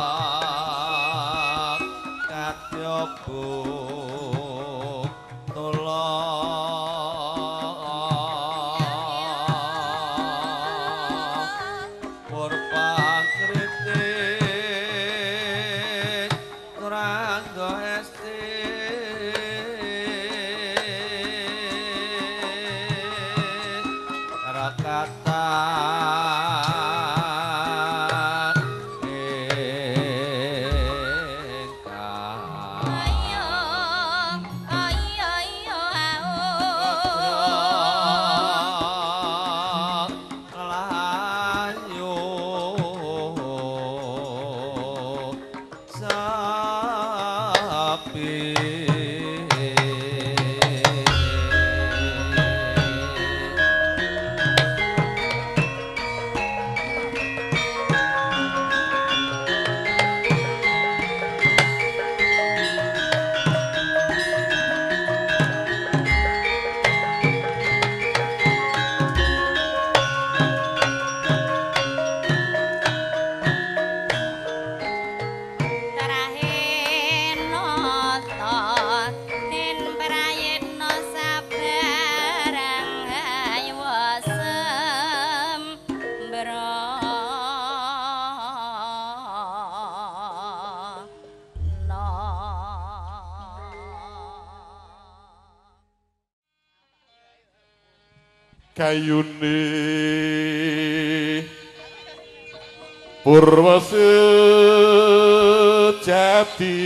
Kayune Purwa sejati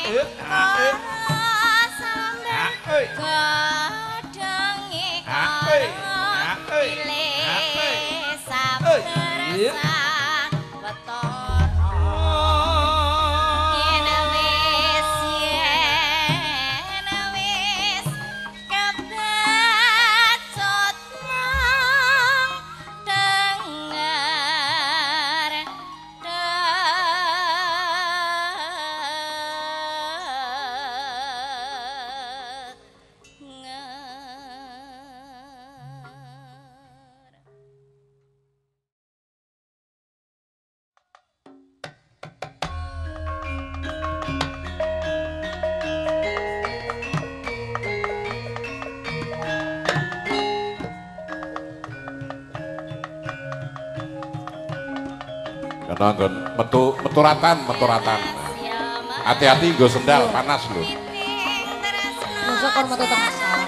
Nonggon meturatan. Hati-hati nggo sendal panas lho. Mosok kon metu tengah sawah.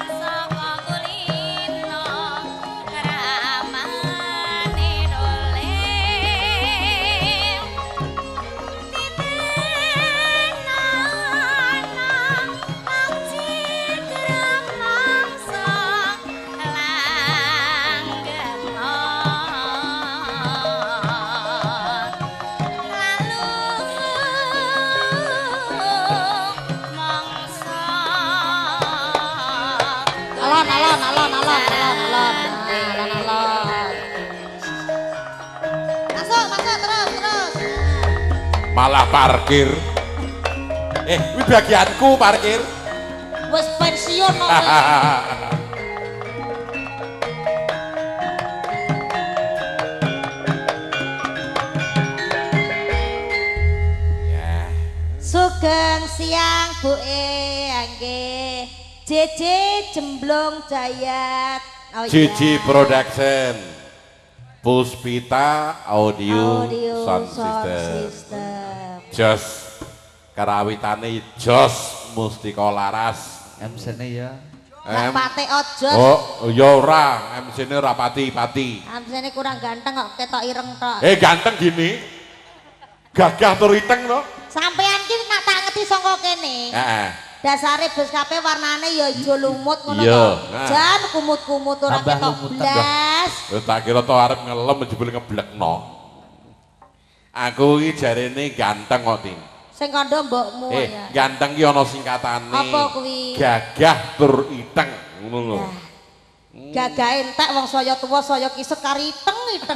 Malah parkir. Ini bagianku parkir. Wes pensiun kok. Sugeng siang Bu angge JJ Jemblong Jayat. JJ Production. Puspita Audio Sound System. Jos karawitane Jos Mustika Laras. MC-ne ya. Rapate Ojos. Oh, ya ora, MC-ne ora pati-pati. MC-ne kurang ganteng kok, ketok ireng tok. Ganteng gini. Gagah tur iteng to. Sampean ki nak tak ngerti saka kene. Heeh. Dasare bus kape warnane ya ijo lumut ngono to. Jan kumut-kumut ora ketok blas. Tak kira to arep ngelem jebul ngeblekno. Aku iki jarene ganteng kok, Tin. Sing kandha mbokmu ya. Ganteng ki ana singkatane. Apa kuwi? Gagah tur iteng, ngono lho. Gagah entek wong saya tuwa saya kisut kari iteng-iteng.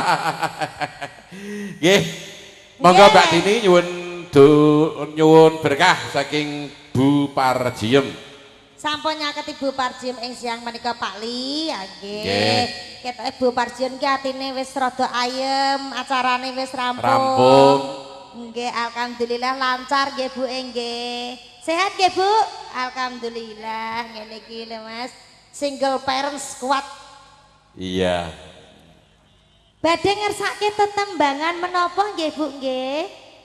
Nggih. Monggo Mbak Dini nyuwun berkah saking Bu Parjiem. Sampun nyaketi Bu Parjiem ing siang menika Pak Li, nggih. Ketoke Bu Parjiem ki atine wis rada ayem, acarane wis rampung. Nggih, alhamdulillah lancar nggih Bu nggih. Sehat nggih Bu? Alhamdulillah ngene iki lho Mas. Single parents kuat. Iya. Badhe ngersake tetembangan menapa nggih Bu nggih?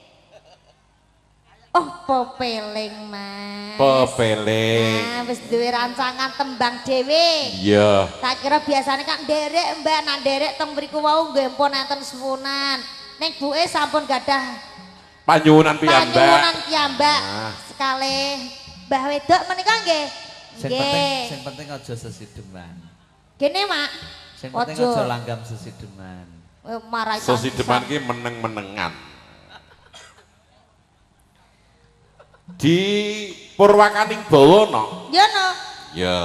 Oh, pepeling Mas. Pepeling. Nah, wis duwe rancangan tembang dhewe. Iya. Tak kira biasane kan nderek Mbak, nak nderek teng mriku wau nggih pun enten suwunan. Ning buke sampun gadah Panyuwunan piyambak. Panyuwunan piyambak. Sekali Mbah Wedok menika nggih. Sing penting aja sesideman. Kene, Mak. Sing penting aja langgam sesideman. Marai sesideman ki meneng-menengan. Di Purwakaning Bawa no. Ya no. Ya.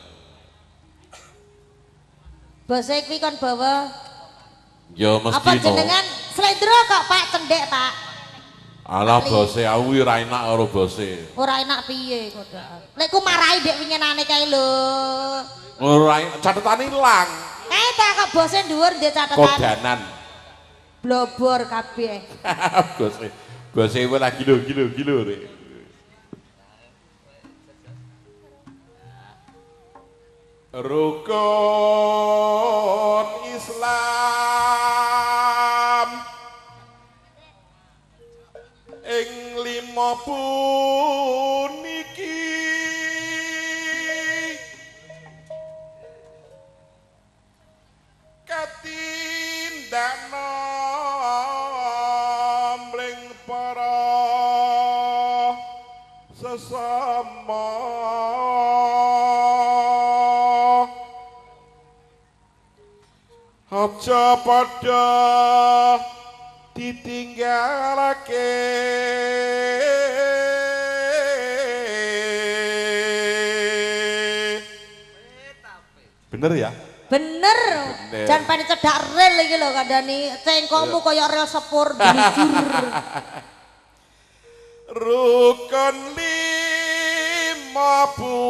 Bose kuwi kon bawa. Ya mesti. Apa jenengan slendro kok Pak cendek Pak? Alah bose aku ora enak karo bose. Ora enak piye kok. Lek ku marahi ndek winginane kae lho. Ora catetane ilang. Kae tak kok bose dhuwur ndek catetan. Kodanan. Blobor kabeh. Bose lagi gilo rek. Rukun Islam ing 5 puniki katindakna mring para sesama aja padha ditinggalake bener ya? Bener. Jangan panik cedak rel iki lho kandhani cengkokmu kaya rel sepur dijur. Rukun lima bu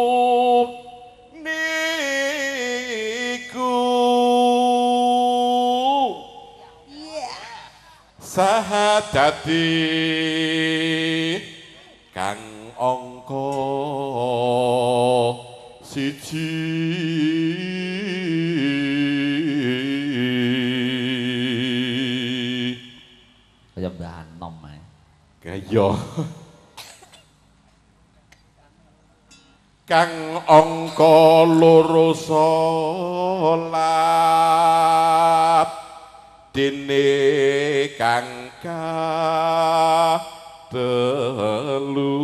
niku sahadati kang angka siji kaya Mbah Anom ae. Kaya kang angka loro salat dene kang telu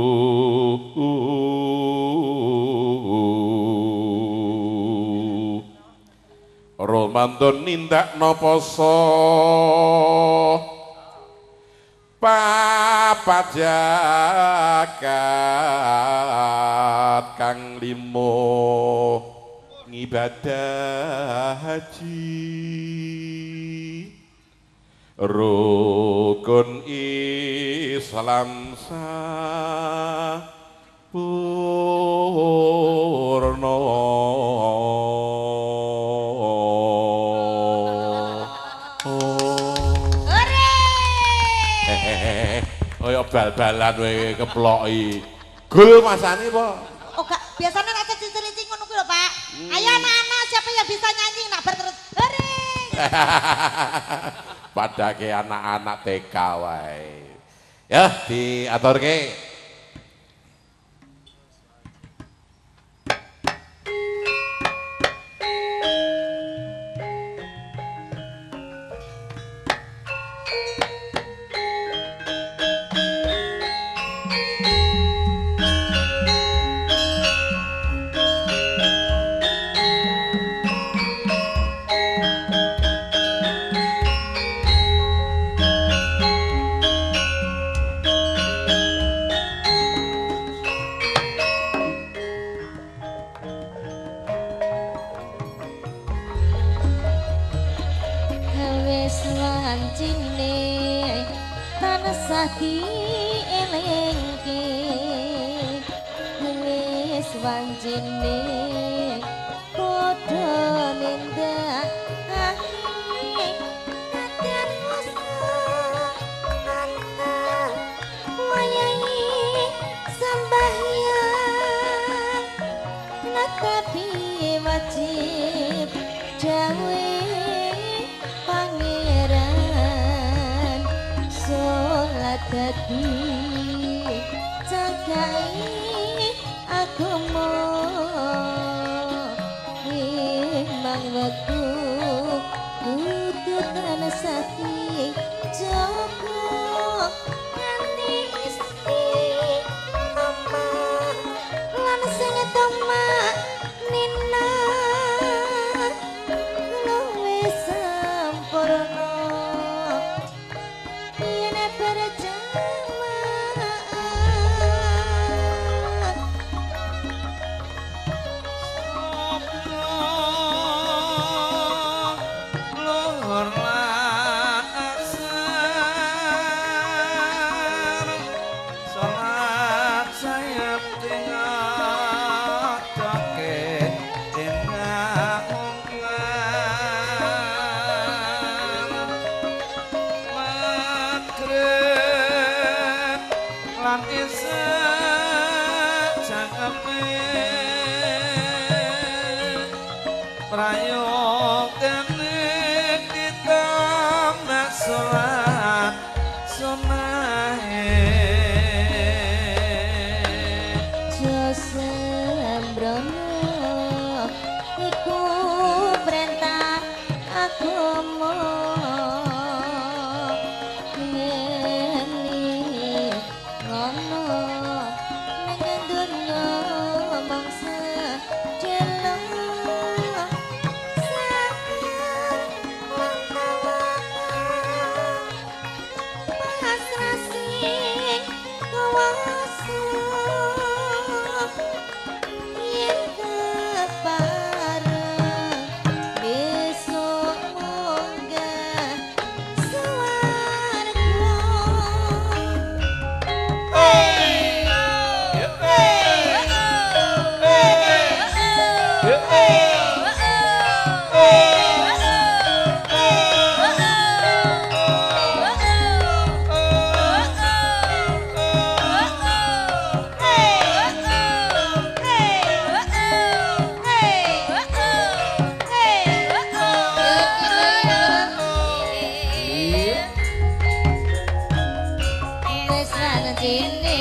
Ramadan nindakno poso papat zakat kang limo ngibadah haji rukun Islam sampurna kaya bal-balan wae keploki. Gul masane apa? Oh gak, biasanya nek cincin-cincin ngono kuwi lho, Pak. Ayo anak-anak siapa yang bisa nyanyi nak terus. Hore. Padake anak-anak TK wae. Ya, diaturke.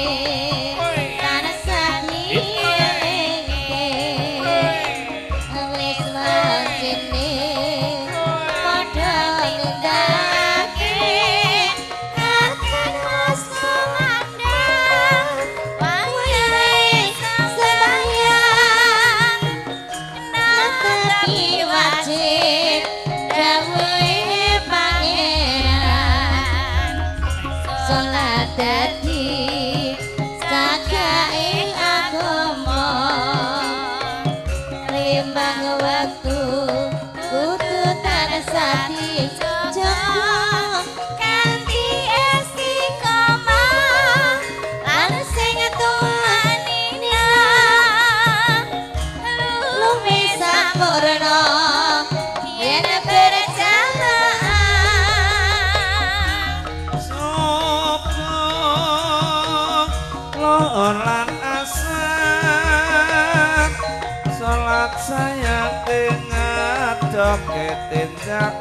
Tindak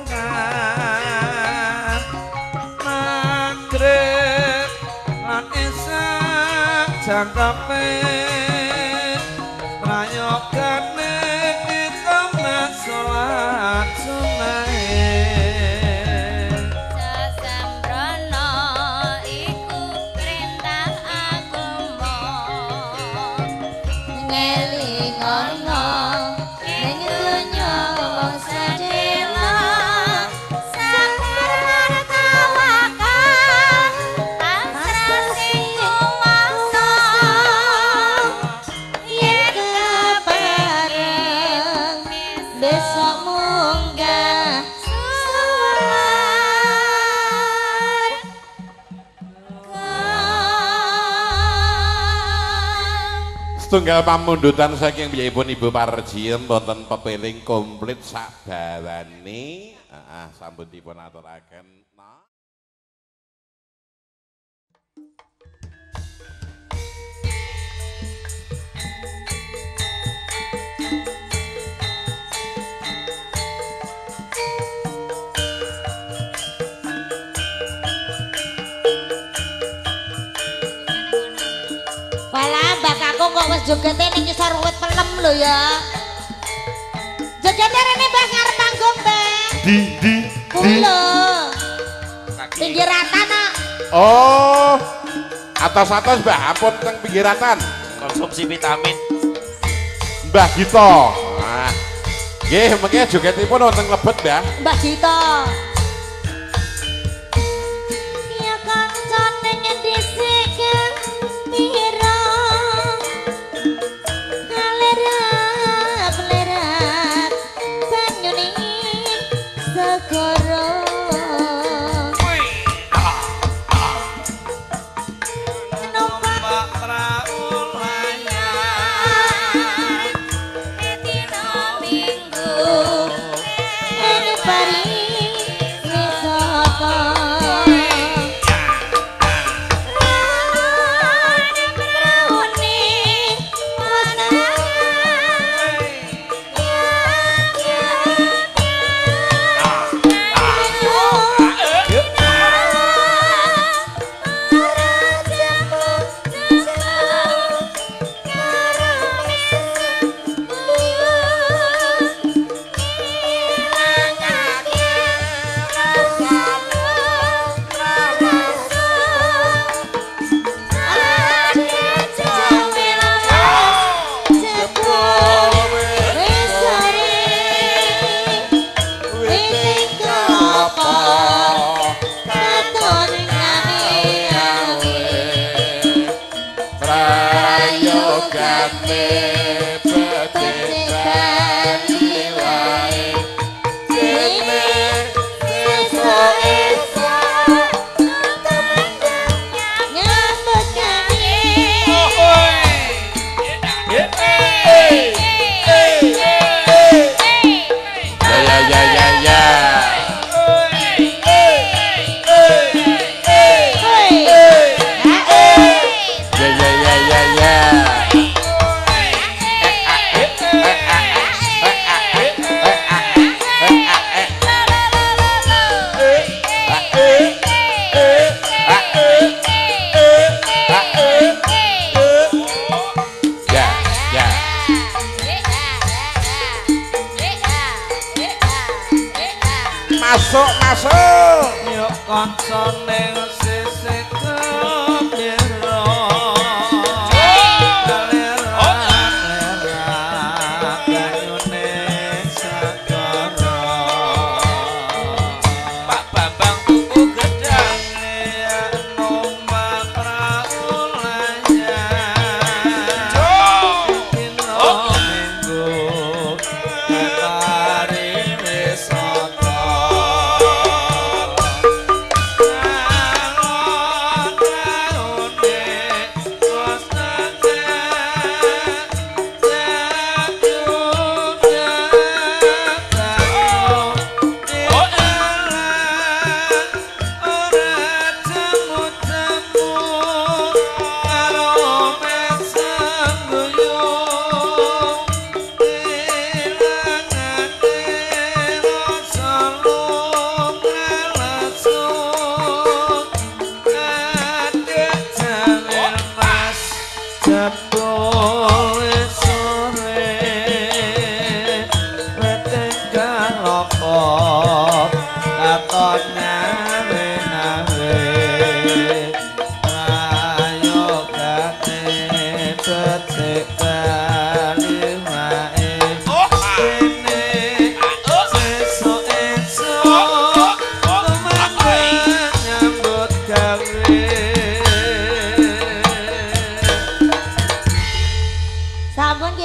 mungan magrib lan isya jangkepe rayogane kita salat sunahe sesembrono iku perintah agama ngelingono ning donya wong sadela sakar martawakal asra sing kuwasa yen kepareng besok munggah suar Setunggal pamundutan saking piyambakipun Ibu Parjiem wonten pepeling komplit sabawane. Sampun dipun aturaken. Walah mbak aku kok wis jogete ning ngisor wit pelem lho ya. Jogete rene mbak ngarep panggung mbak. Di. Lho. Pinggiratan nak. Oh. Atas-atas Mbak, ampun teng pinggiratan. Konsumsi vitamin. Mbah Gito. Nah. Nggih, mengke jogetipun wonten lebet, Mbah. Mbak Gito. Ya kancane ngendisik pira. Alerat banyune segara. numpak praul hayang dina minggu Anu paring wisata.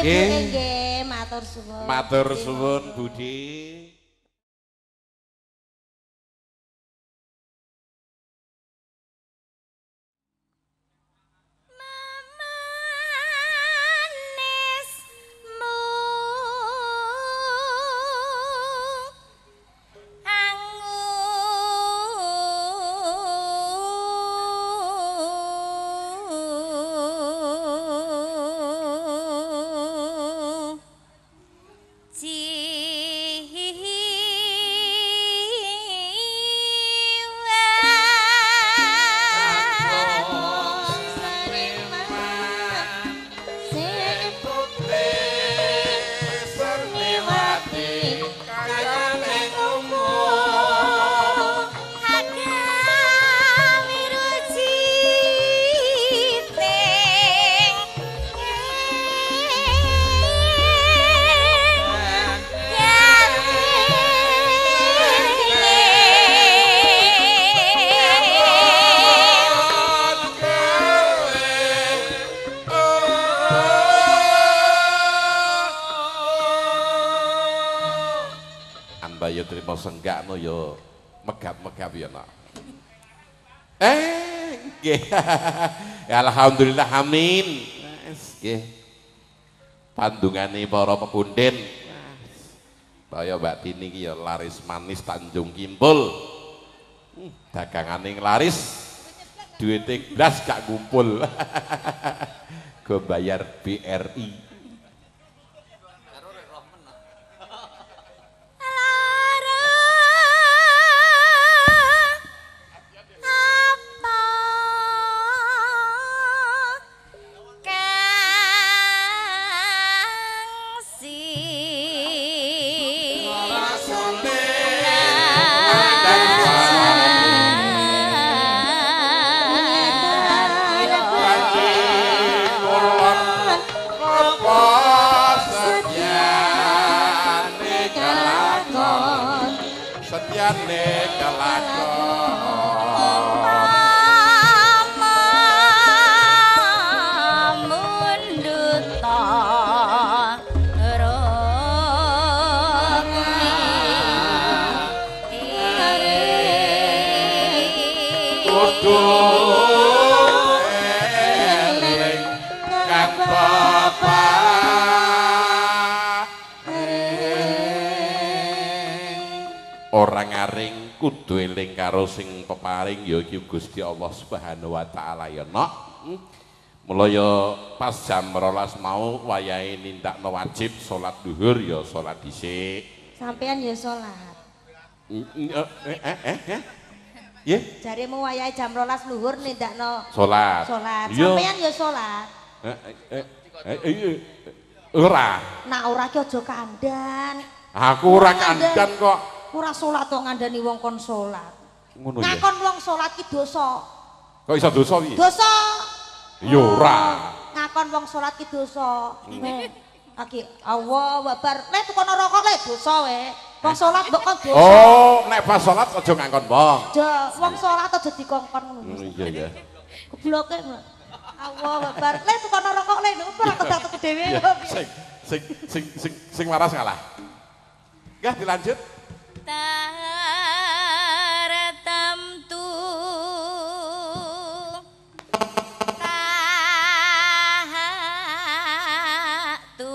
nggih, matur suwun. Matur suwun Budi. Ya terima senggakno ya megap-megap ya nak. Nggih. Alhamdulillah amin. Nggih. Pandungane para pepundhen. Kaya Mbak Tini iki ya laris manis Tanjung Kimpul. Dagangane laris. Duite blas gak ngumpul. Go bayar BRI. Orang ngaring kudu eling karo sing peparing ya iki Gusti Allah Subhanahu wa taala ya nok. Mula ya pas jam 12 mau wayahe nindakno wajib salat duhur ya salat dhisik. Sampean ya salat. Nggih. Jaremu wayahe jam 12 luhur nindakno salat. Salat. Sampean ya salat. Ora. Nak ora ki aja kandan. Aku ora kandan kok. Ora salat kok ngandani wong kon salat. Ngono ya. Ngakon wong salat ki dosa. Kok iso dosa piye? Dosa. Ya ora. Ngakon wong salat ki dosa. Aki Allahu Akbar. Lek tukono rokok lek dosa we. Wong salat mbok kon dosa. Oh, nek pas salat aja ngangkon wong. Aja wong salat aja dikongkon ngono. Iya ya. Gebloke. Allahu Akbar. Lek tukono rokok lek ora kedak dhewe. Sing waras ngalah. Nggih dilanjut. Taratamtu tahatu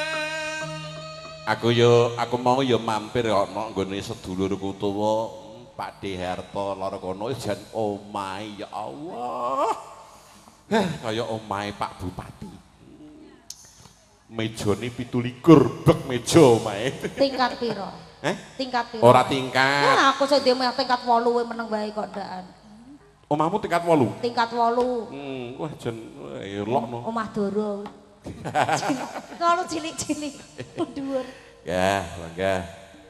Aku mau mampir ana nggone sedulurku utawa Pak De Harto lara kono jan omahe ya Allah. Kaya omahe Pak Bupati. Mejane 17 bek meja omahe. Tingkat piro? Tingkat piro? Ora tingkat. Nah, aku sing dhewe tingkat 8 wae meneng wae kok ndak. Omahmu tingkat 8? Tingkat 8. Wah jan elok no. Omah doro. Kalau cilik-cilik dhuwur. Ya, bangga.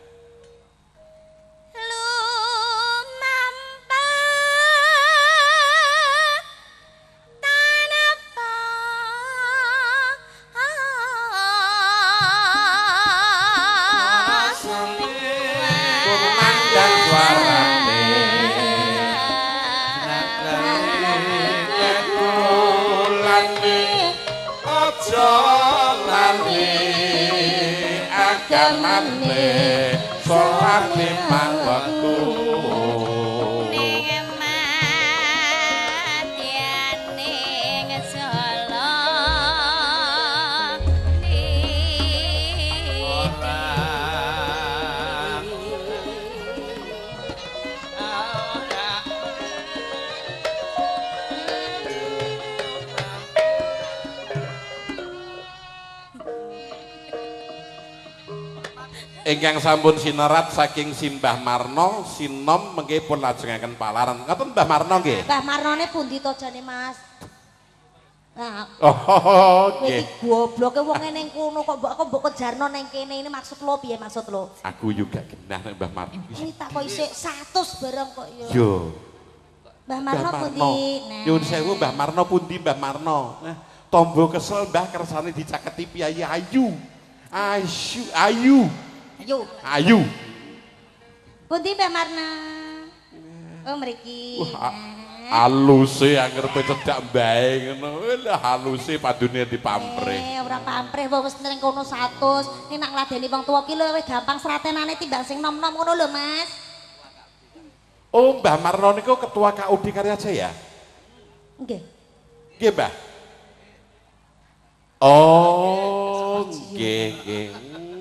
Agamane sholat 5 waktu ning madyane ngesolo ingkang sampun sinerat saking Simbah Marno sinom mengke pun lajengaken palaran. Ngoten Mbah Marno nggih. Mbah Marnone pundi to jane Mas? Nah, nggih. Gobloke wong ning kono kok mbok kejarno ning kene ini maksud lo piye maksud lo? Aku juga genah nek Mbah Marno. Ini tak kok isih 100 bareng kok ya. Yo. Mbah Marno pundi? Nyuwun sewu Mbah Marno pundi Mbah Marno. Tombo kesel Mbah kersane dicaketi piyayi ayu. Ayu. Ayu. Pundi Mbah Marno? Oh mriki. Haluse anger pe cedak mbae ngono. Lah haluse padune dipamprih. Ora pamprih wis ning kono 100. Nek nak ngladeni wong tuwa ki luwih gampang seratenane timbang sing nom-nom ngono lho Mas. Oh, Mbah Marno niku ketua KUD Karya Jaya? Nggih. Nggih, Mbah. Oh, nggih.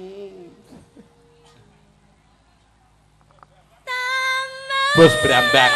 Bos Brambang.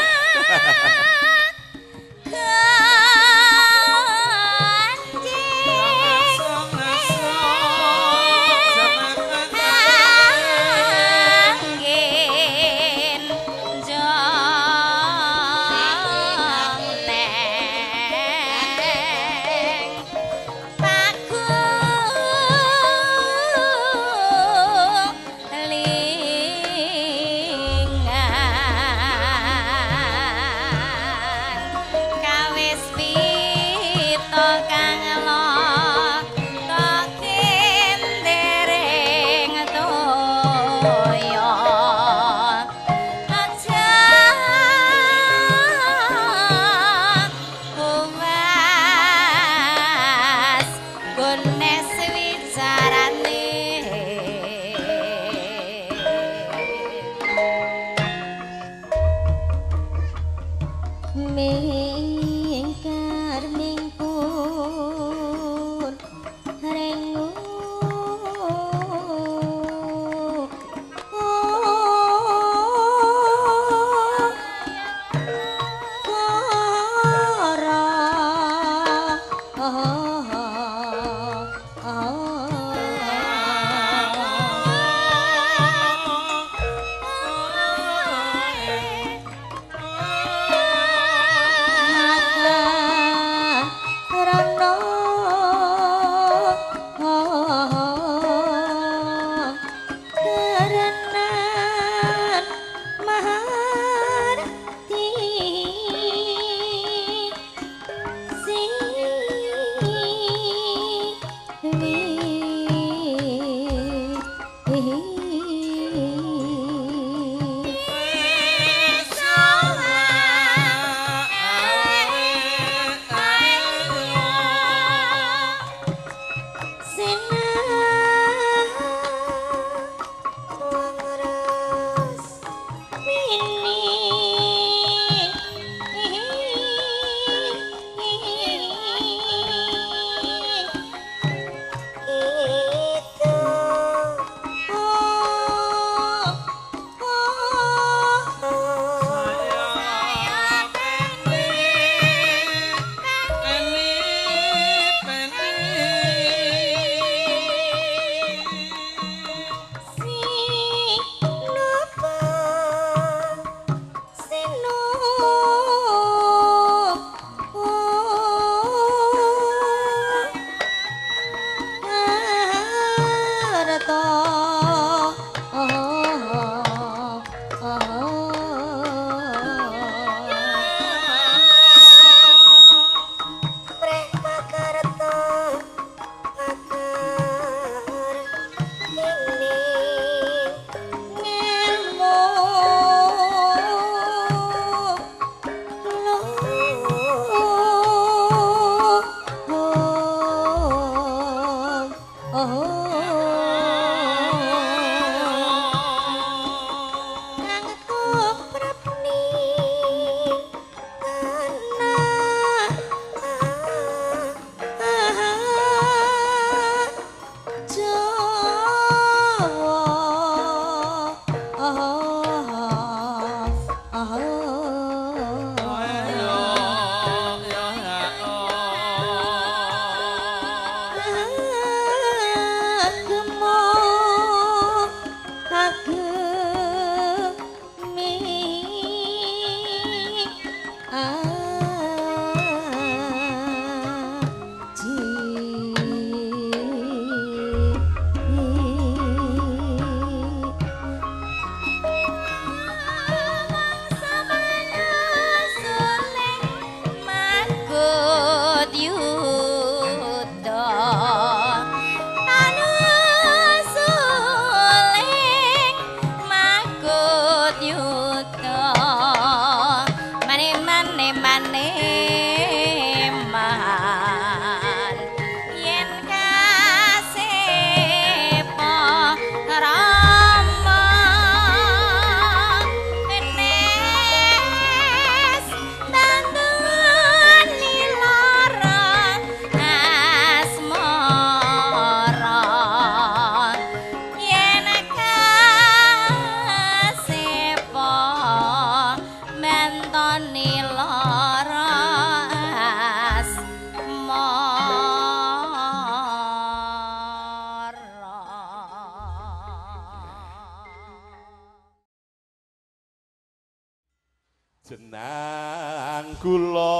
Jenang kula.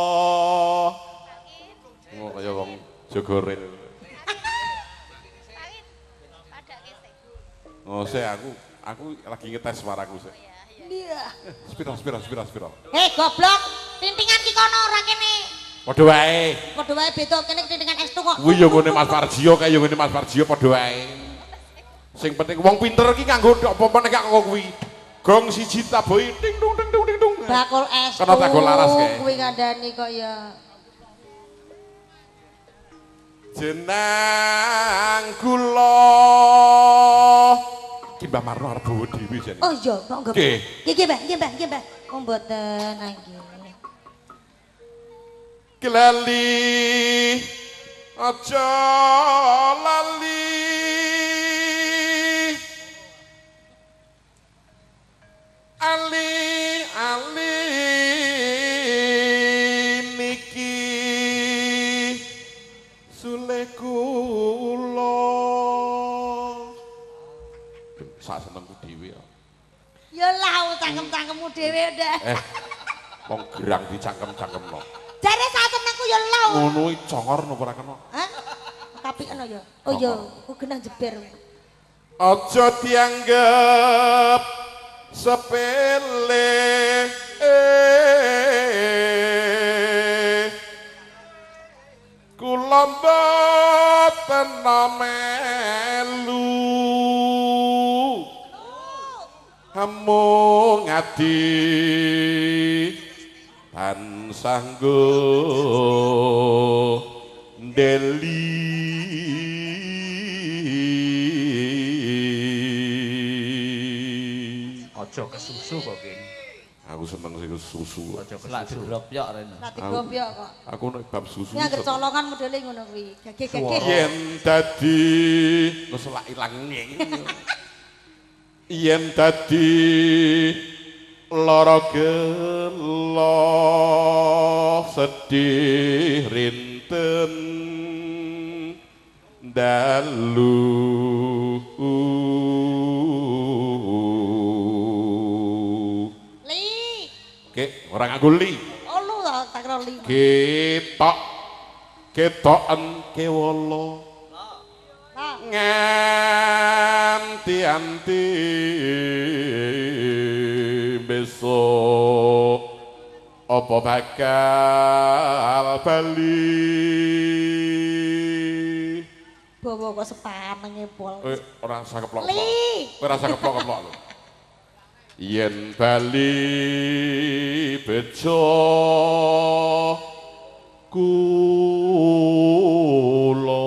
Oh kaya wong jogoril. Oh, aku lagi ngetes suaraku sih. Iya. Spiro. Hei goblok, tintingan ki kono ora kene. Padha wae. Padha wae beda kene tintingan estu kok. Kuwi ya ngene Mas Parjio kaya ya ngene Mas Parjio padha wae. Sing penting wong pinter ki nganggo apa-apa nek kok kuwi. Gong siji tabohi ting dung. Bakul estu. Kena takul laras kae. Kuwi ngandani kok ya. Jenang kula. Ki Mbah Marno arep bawa dhewe jane. Oh iya, kok enggak. Nggih, Mbah. Oh mboten nggih. Ki lali aja lali. Ali niki sule kula. Sak senengku dhewe ya. Ya lah cangkem-cangkemmu dhewe ndak. Wong gerang dicangkem-cangkemno. Jare sak senengku ya lah. Ngono iki congor napa ora kena? Hah? Tapi ana ya. Oh iya, ku genah jeber. Aja dianggep sepele kula mboten melu amung ati tansah nggo ndeli. Aja kesusu kok King. Aku seneng sing susu. Aja kesusu. Digropyok rene. Lah digopyok kok. Aku nek bab susu. Ya anggere colongan modele ngono kuwi. Gege. Yen dadi keselak ilang. Yen dadi lara gelo sedih rinten dalu. Orang nganggo li. Oh lu tak kira li. Ketoken kewala. Nganti-anti besok apa bakal bali. Bawa kok sepanenge pol. Ora usah keplok-keplok. Ora usah keplok-keplok lho. Yen bali bejo kula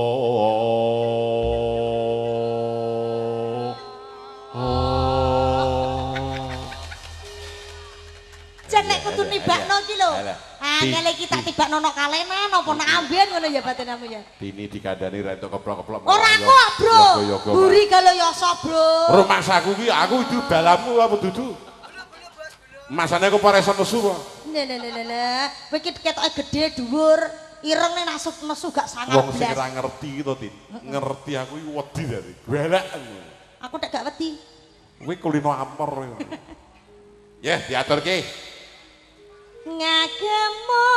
jan nek kudu nibakno iki lho. Kale iki tak tibakno nang kalenan apa nang amben ngono ya batinmu ya. Dini dikandani ra entuk keplok-keplok. Ora kok, Bro. Buri kalau yoso, Bro. Rumahsaku ki aku itu balamu apa dudu? Masane aku paresan nesu kok. Lha. Kowe iki ketoke gedhe dhuwur, ireng nek nesu gak sangat blas. Wong sing ora ngerti to, Tin. Ngerti aku iki wedi dari. Golek. Aku tek gak wedi. Kuwi kulino ampor. Yeh, diaturke. ngagemo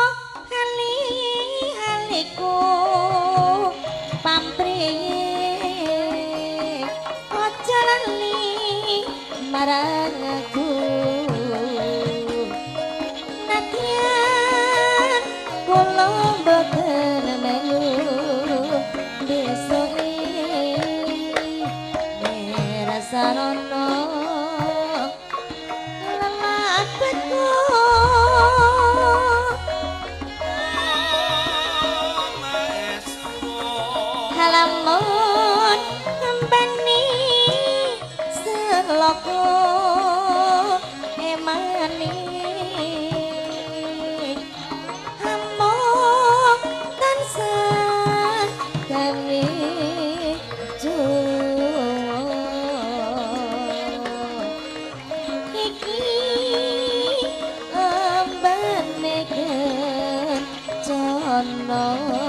hali-haliku pamrih aja lali marang aku nadyan kula boten melu besok merasarono lelaketku halamun ngembani seloko emani hamong tansah kami iki ambaneken cono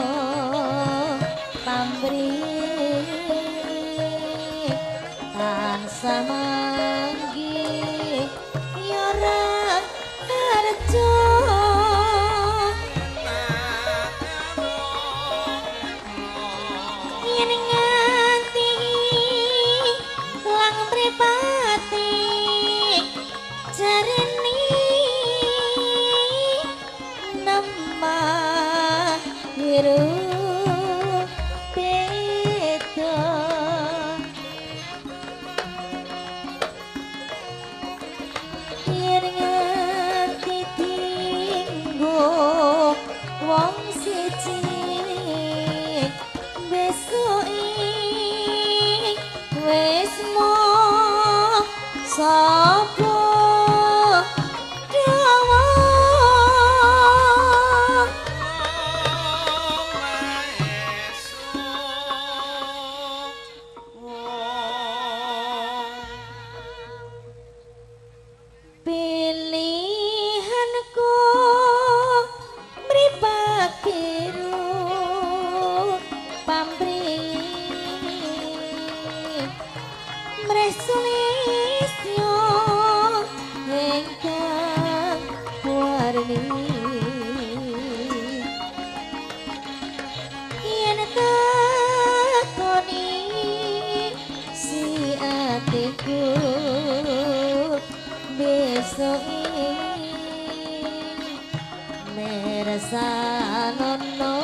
pamrih tansah manggih ya ora arjo yen nganti lang mripati jarene nemah biru beda yen nganti tinggo wong siji besok wis mung sapa dawa pilihanku mripat biru pamrih mresulisyo ingkang warni yen takoni si atiku besok meresanono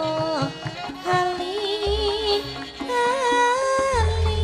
hali-hali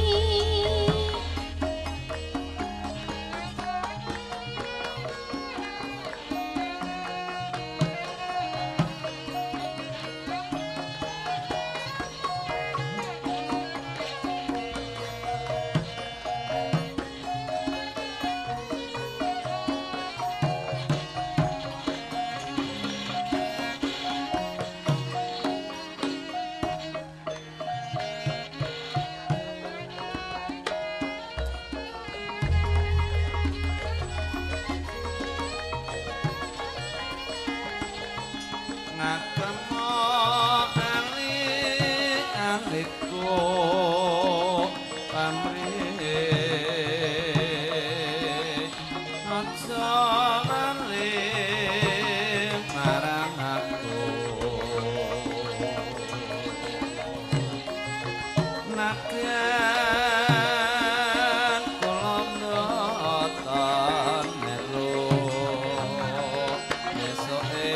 ngagemo ali-aliku pamrih aja lali marang aku nadyan kula boten melu besoke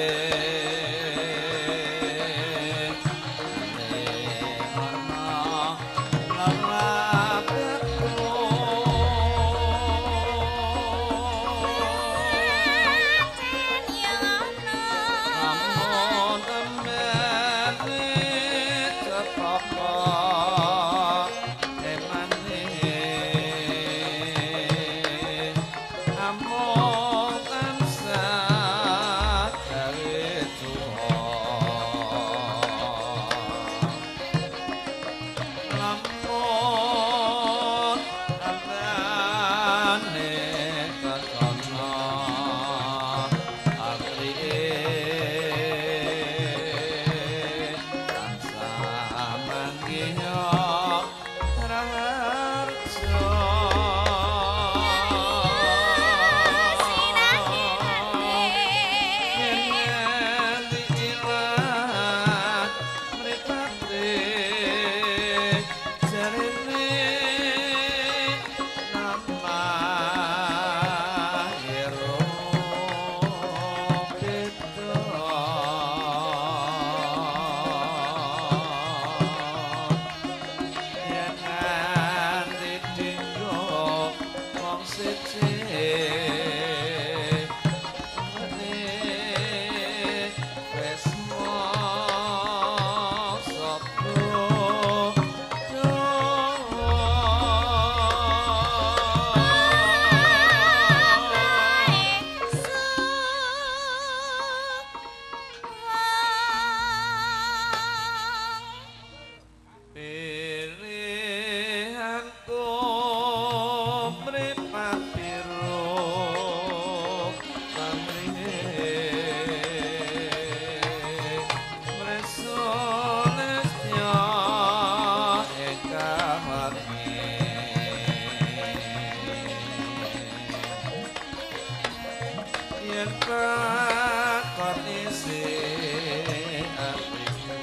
yen kelakon isih atiku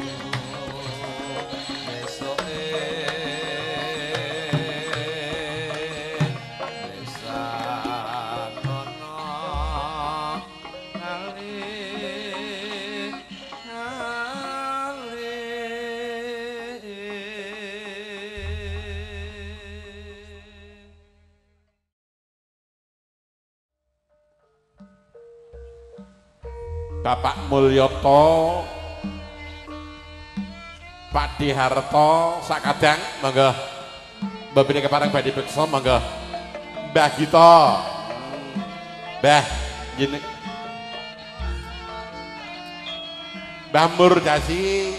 besoke besanono kali Bapak Mulyoto Pak Diharto sakadang monggo Mbak Bini keparang badhe beksa monggo Mbah Gito Mbah gini Mbah Murdasi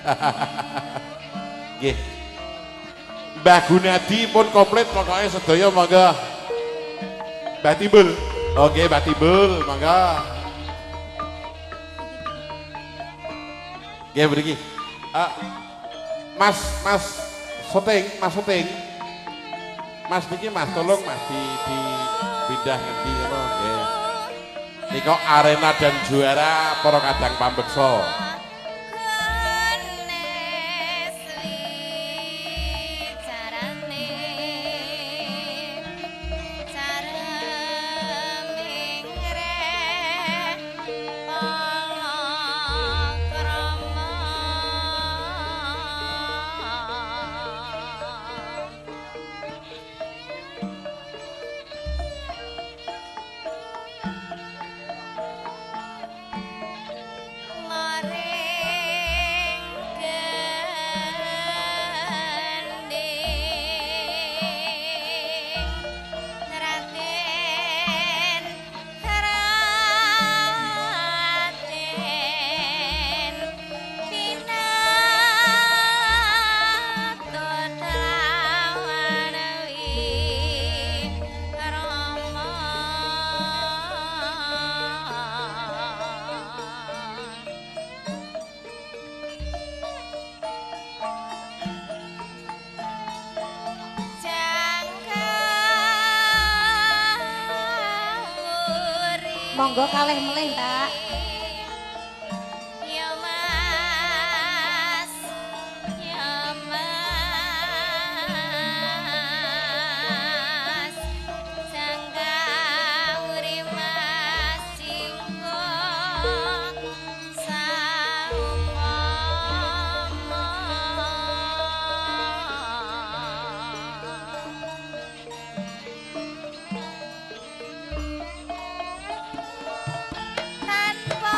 nggih Mbah Gunadi pun komplit pokoknya sedaya monggo Mbah Timbul oke Mbah Timbul monggo ya begini, Mas syuting, Mas niki Mas tolong Mas di pindah ngerti apa nggih. Nika arena dan juara para kadang pambeksa. Monggo kalih melih, Pak. Ya Mas, ya Mas, sangga uri Mas singgo saumama. Tanpa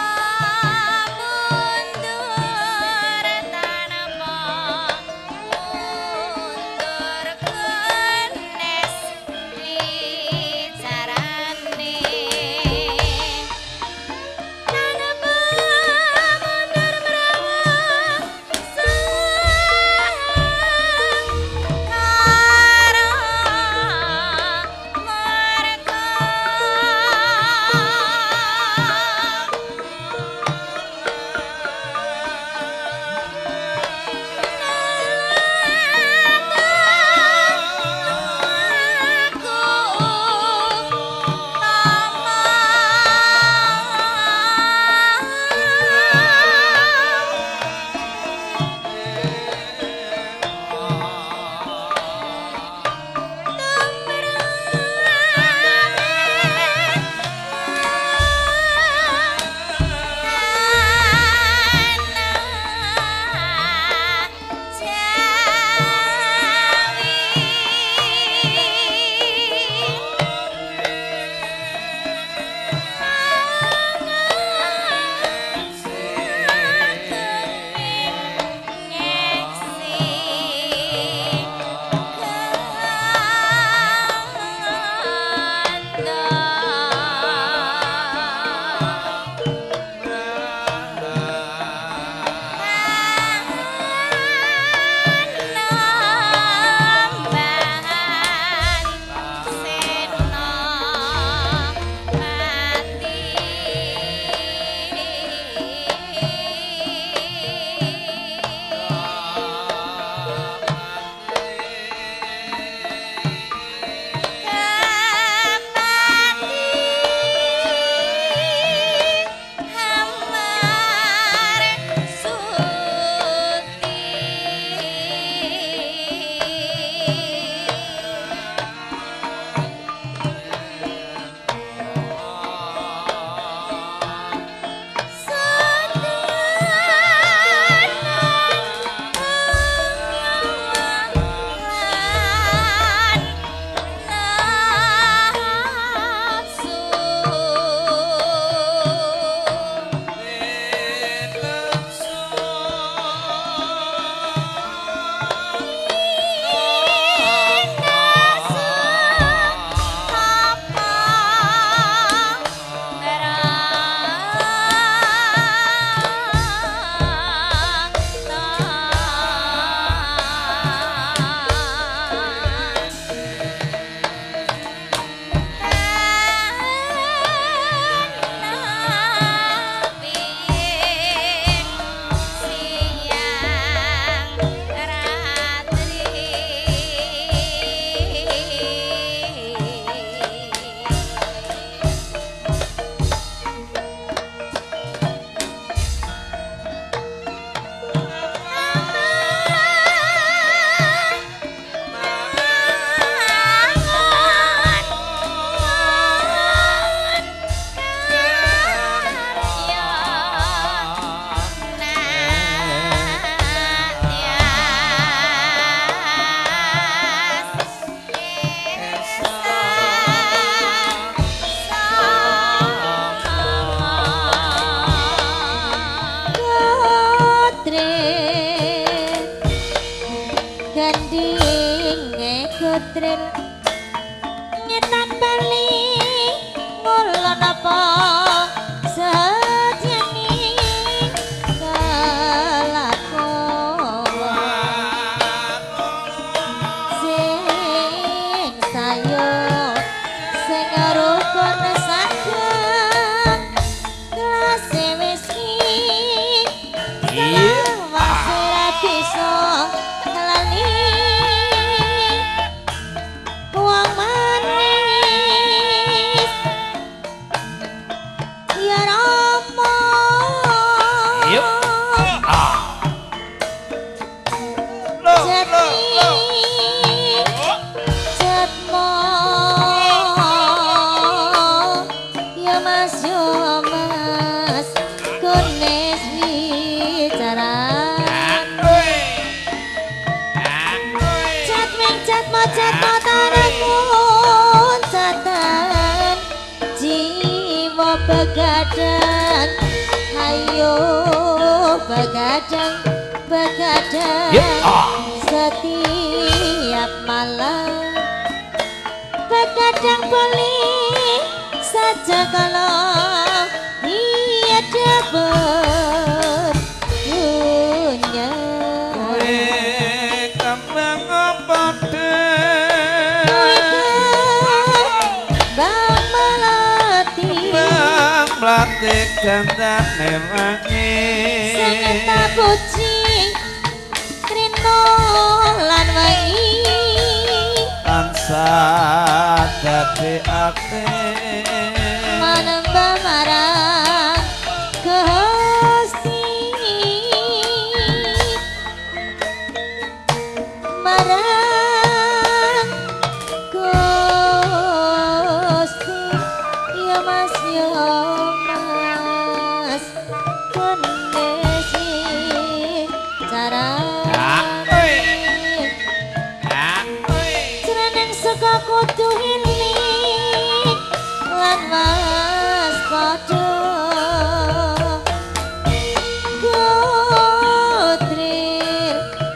napa sedyani kelakon sing sayo sing rukun saged glase whisky wasira bisa lali wong manis ya Rama Jatmo ya mas kones bicara Jatmo tanahmun jatan jiwa begadang ayo begadang setiap malam begadang boleh saja kalau tiada berdunia kembang apa Bang Melati bang melatih gantang newangi sing tak puji Trino lan wengi tansah dadi ate manembah marang Gusti marang Gusti ya mas kondisi carane jroning saka kudu hiling lan waspada Kotril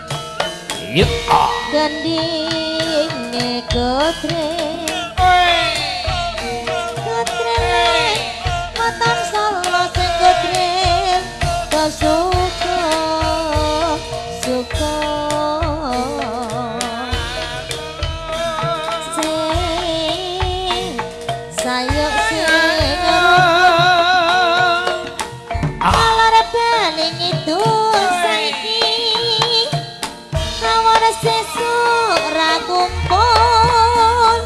gendine Kotril Kotril matan solo sing Kotril suka sing sayo sing alar bening itu saiki awar sesuk ra kumpul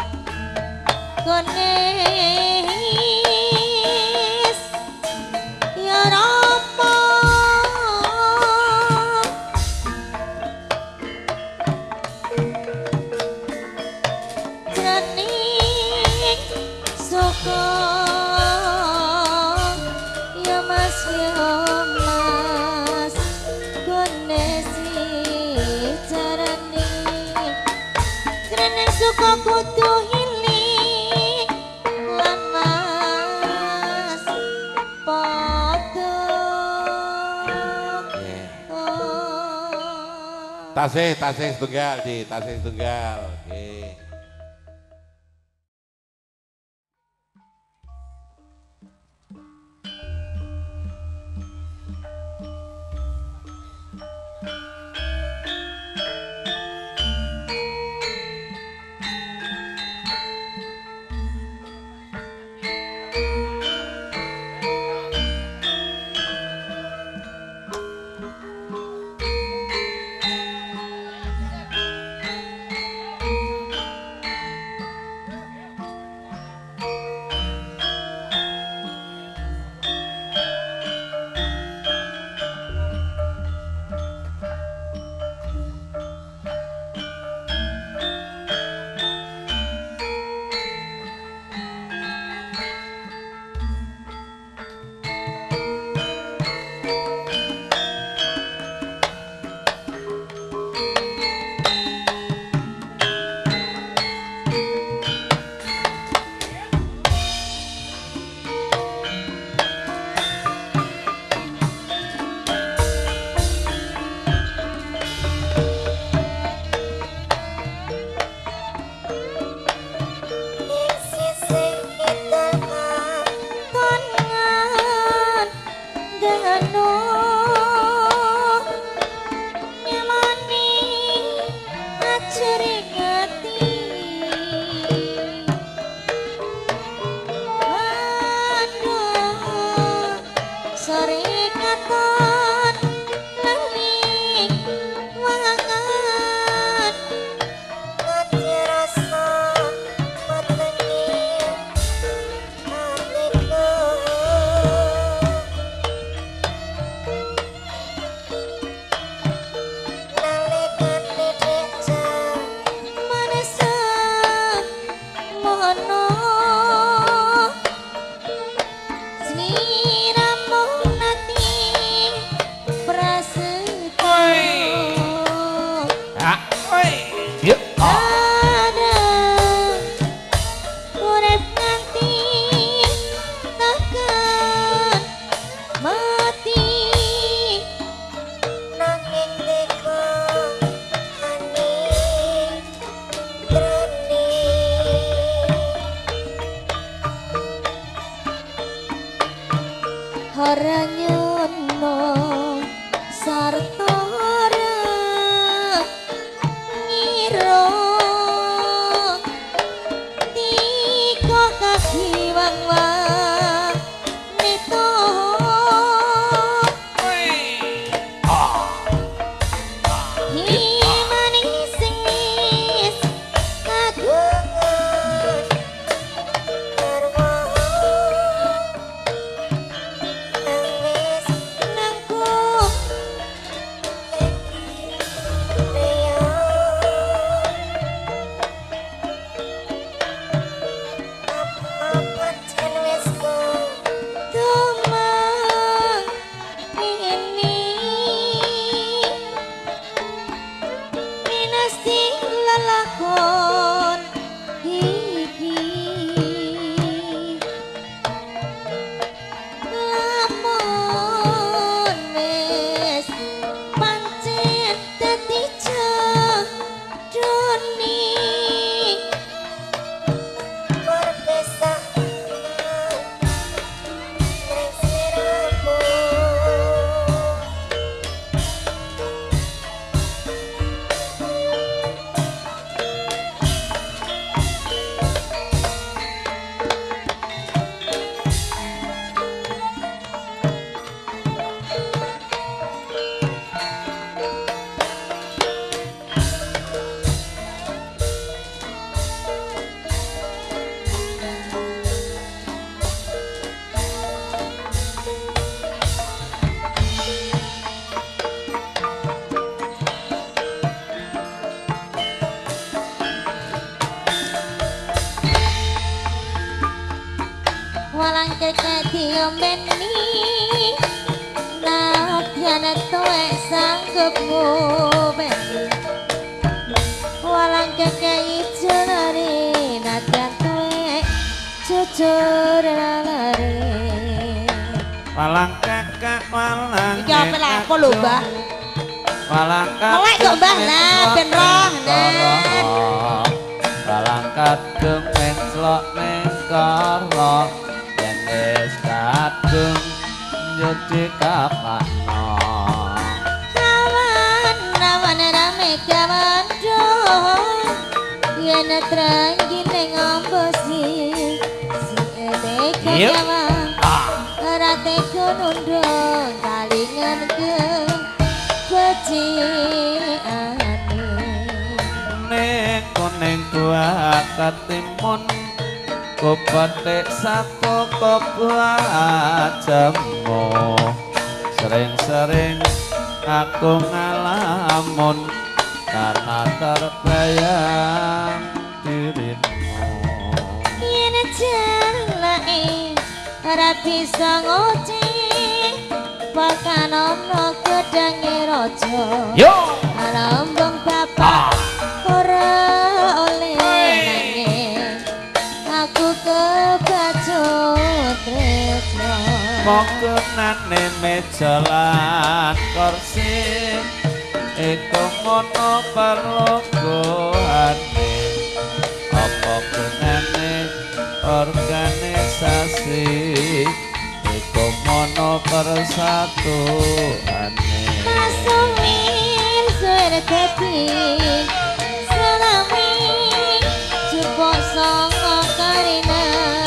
konis ya Rama jroning suka ya mas konesi carane jroning suka kudu hiling lan mas padha Tasih setunggal di tasih setunggal. Nggih. ora nyono sarta ora ngira tika kagiwang wang nito manis singis kagungan karma nangis nangku Leo apa jan wis tumang ini minasti lelakon iki lamun wis pancen dadi jodoni perpisahan ning sliramu walang keke diombeni nadyan tuwek sanggup ngopeni walang keke ijo lari nadyan tuwek jujur lari Walang kakak walang iki apa lah apa lho mbah walang kakak melek kok mbah nah ben roh nah walang kadung mencelok nengkoro yen wis kadung nyuci kapakno Kawan rame kawan yen trenggi ning ombosi si edeka kawan ora teko nundung kalingan ke peciane ning kuning gua katimun ku petik satu koplak jemu sering-sering aku ngalamun karena terbayang dirimu yen jalake ora bisa ngoceh pakan ana gedange raja Yo. Lambung bapak ora oleh nangis aku kebacut tresno mongkonane meja lan kursi iku mono perlogoane apa kenane organisasi iku mono persatuane Masumir suara tepi Salami Jupok songo karina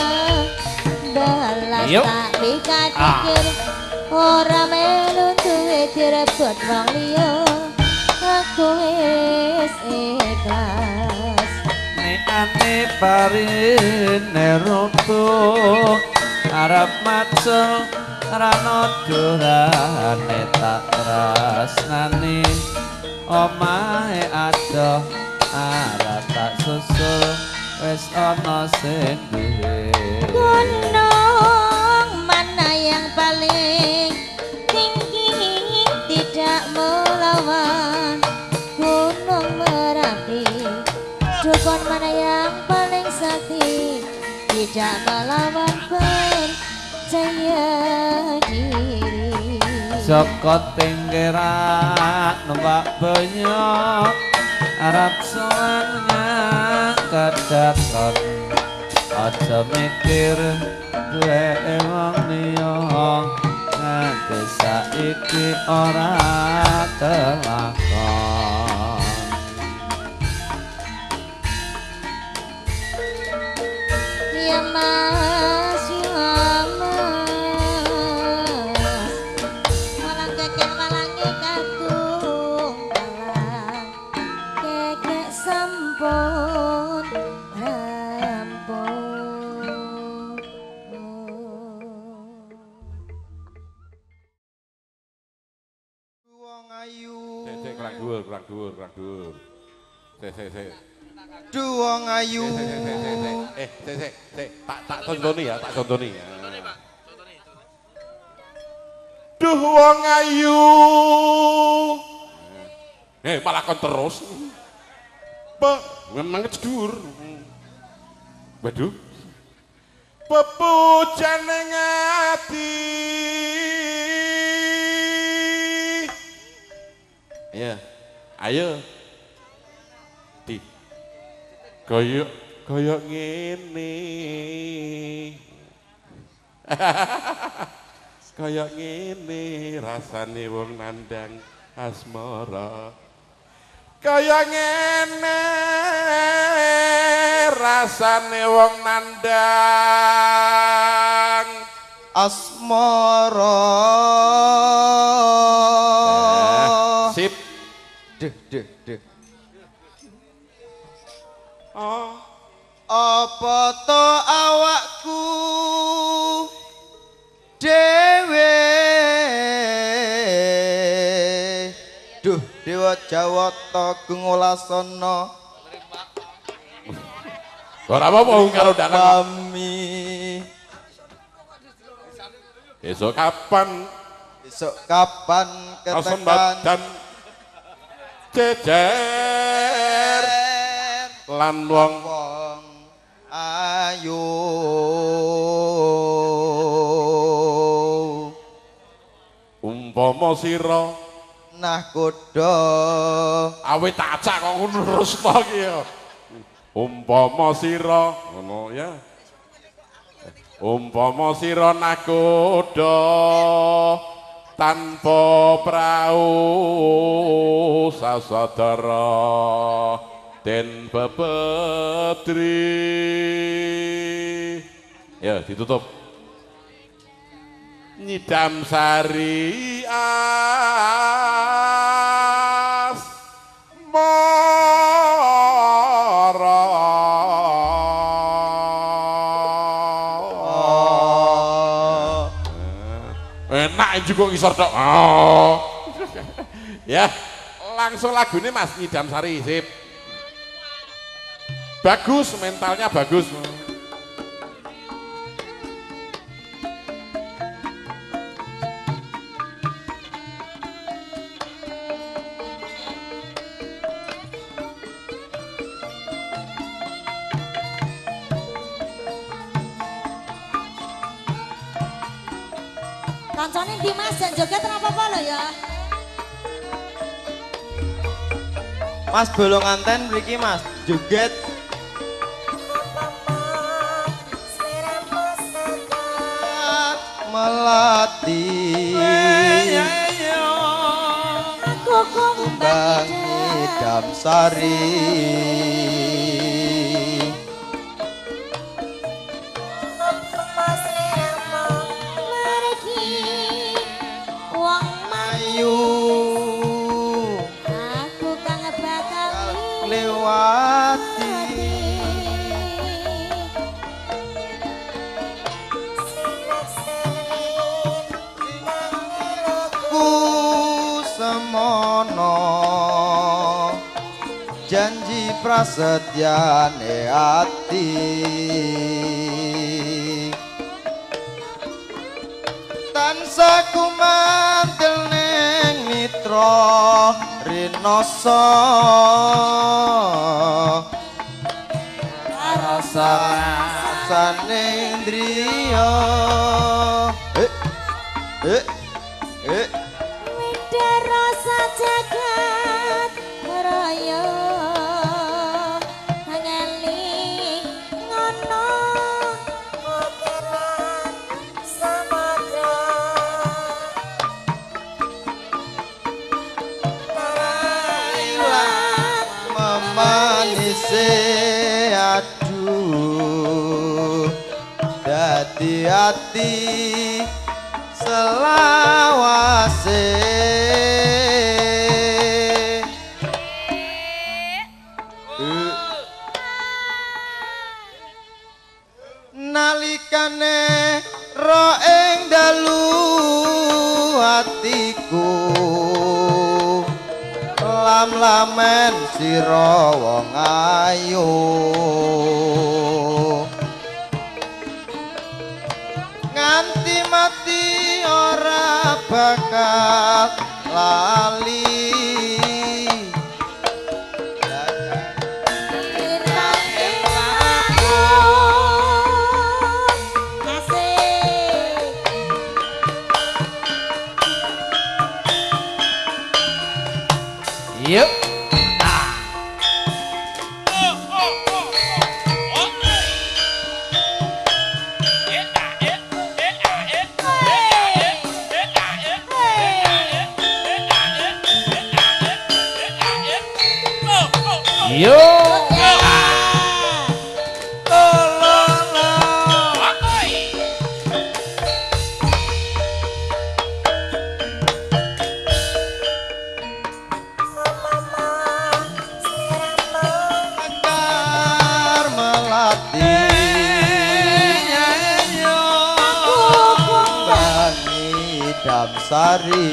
Balas Yuk. tak dikakir Ora melu duwe direbut wong liya Aku wis ikhlas ane parine rutu arep macul rano durane tak tresnani omahe adoh arep tak susul wis ana sing duwe Gunung mana yang paling tinggi tidak melawan Gunung Merapi Dukun mana yang paling sakti tidak melawan percaya diri Joko Tinggiran numpak banyak Arab soalnya kedaton aja mikir duwe wong liya desa iki ora kelakon. Ya Mas ya Mas malang kekek malangi kadung malang kekek sampun rampung. Wong ayu Sik kurang dhuwur. Sik. duh wong ayu Sik. Tak contoni ya. Duh wong ayu. Malah kon terus. Memang cedur. Waduh. Pepujan ning ati. Ya. Ayo. Kayak ngene. Kayak ngene rasane wong nandang asmara. Kayak ngene rasane wong nandang asmara. Sip. Deh. Oh. Apa to awakku dewe duh dewa jawata gungolasana Ora apa-apa karo ndak mami. Besok kapan ketekan badan jejer lan wong ayu umpama sira nah kuda awit acak kok nurusno iki ya umpama sira ngono ya umpama sira nakoda tanpa prau sasadara den bebedri ya ditutup nyidam sari as mara enak juga ngisor tok ya langsung lagu ini Mas Nyidam Sari sip bagus mentalnya bagus Kancane ndi Mas jan joget ora apa-apa lho ya. Mas bolong anten mriki Mas joget melati Aku kumbang Nyidam Sari wong ayu aku kang bakal lewati ku semono janji prasetyane ati tansah kumantil ning mitra rinoso rasane indriya Widar rasa jagat raya ngeling ngono ukiran samudra manise aduh dadi ati selawase nalikane ro ing dalu atiku lam-lamen sira wong ayu nganti mati ora bakal lali Yuk. Sari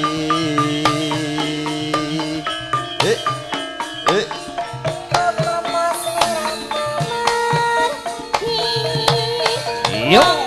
Yuk.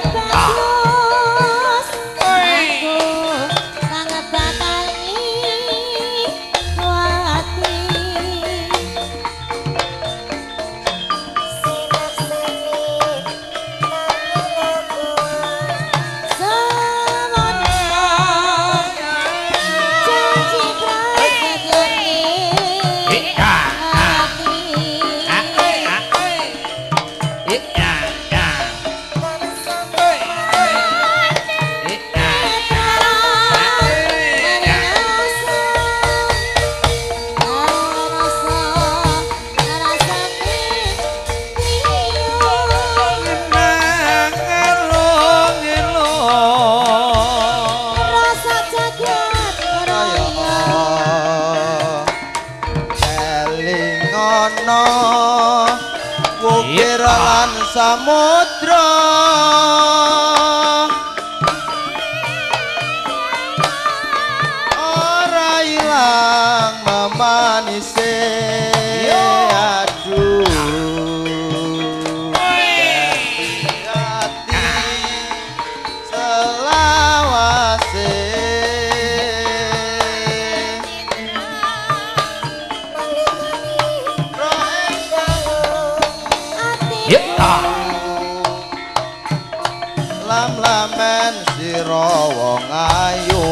lan samudra ora ilang memanise aduh hati selawase lam-lamen sira wong ayu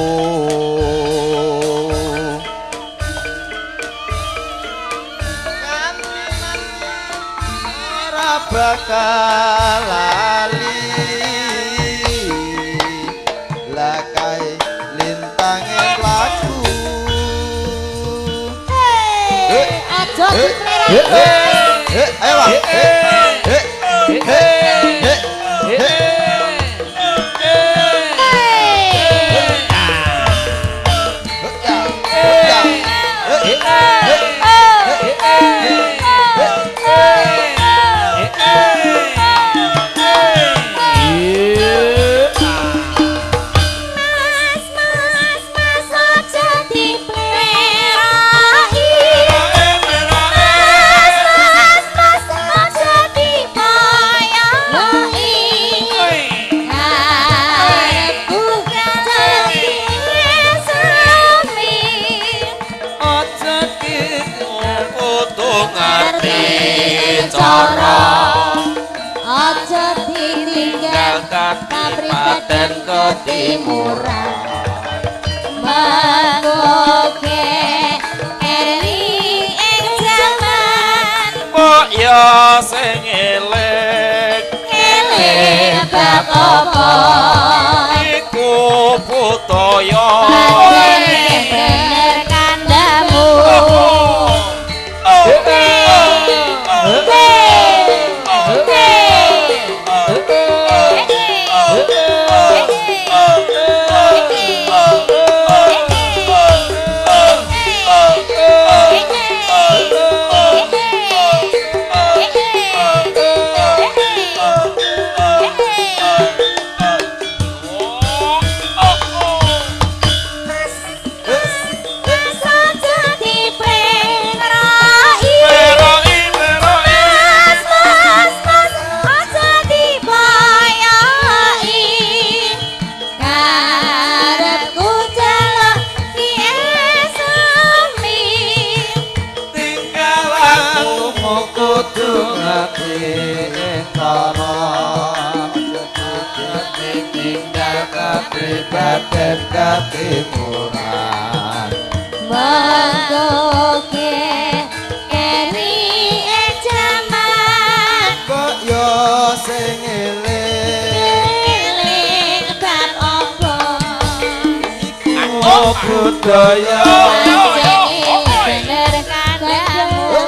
ora bakal lali lakai lintange lagu aja diplera ayo aja ditinggal kapribaden ketimuran mangkoke eling ing jaman mbok ya sing eling bab apa iku putaya bener kandamu kapribaden katimuran monggo keri jaman kok yo sing eling bab apa budaya bener kadamu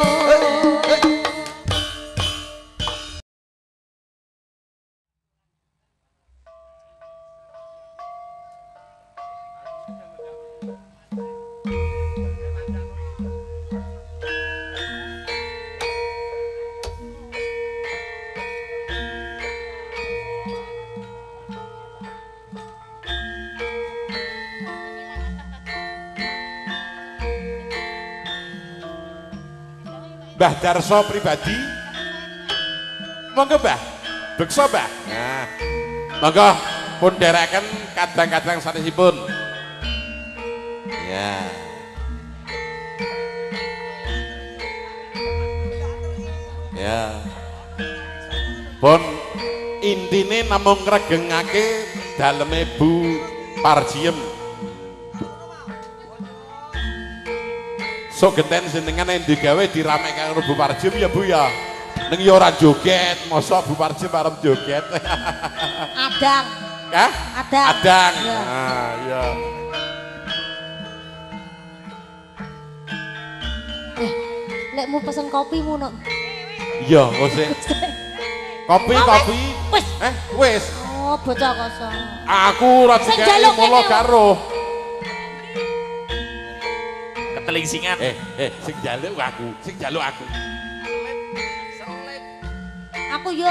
Mbah Darso pribadi monggo Mbah beksa Mbah nah monggo pun dereken kadang-kadang sanesipun ya ya pun intine namung ngregengake daleme Bu Parjiem so genten jenengan yang digawe diramekan karo Bu Parjiem ya Bu ya neng ya ora joget masa Bu Parjiem arep joget adang Hah? Adang ya. Nah, ya. Lek mau pesen kopi mu no Iya wis kopi wis wis oh bocah kosong aku ora Sing digawe njaluk mulo kene. karo Ketelingsingan. sing njaluk aku aku yo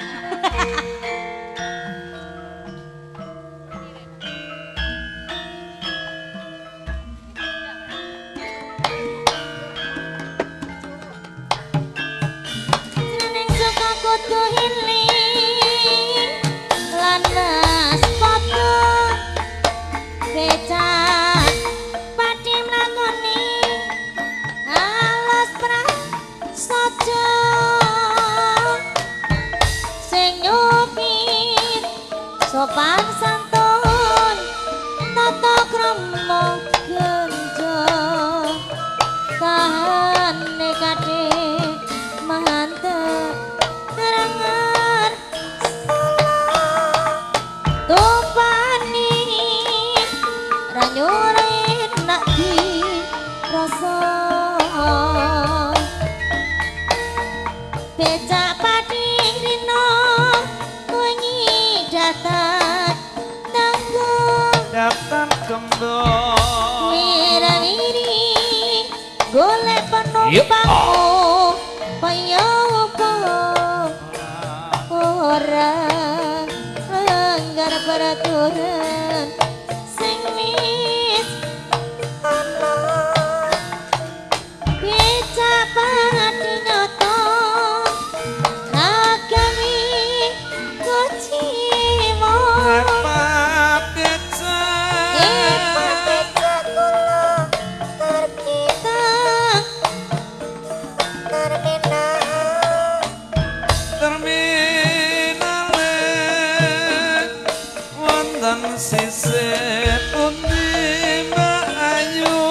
Jeneng suka kudu hiling lan mas foto becak pati mlakoni alas pra saja sing nyupit sopan santun tata krama genjo tahan nekate mantep terengar tumpani ranyurin nak di rasa becak padi rino wengi datang tanggung datang kembang wira-wiri golek penumpangmu kaya apa ora langgar peraturan sing wis ana becak padi nyoto agawi kucimo sisih pundi Mbak Ayu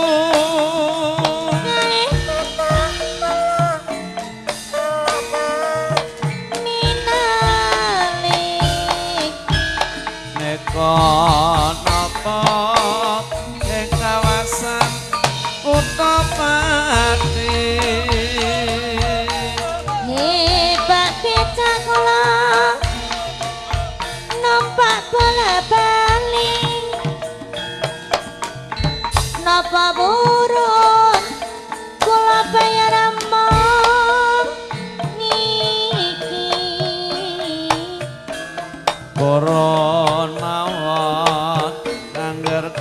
neka napa ing kawasan kutha Pati hebat becak kula nampak bola-bali napa burun kula bayar among niki Koron mawon angger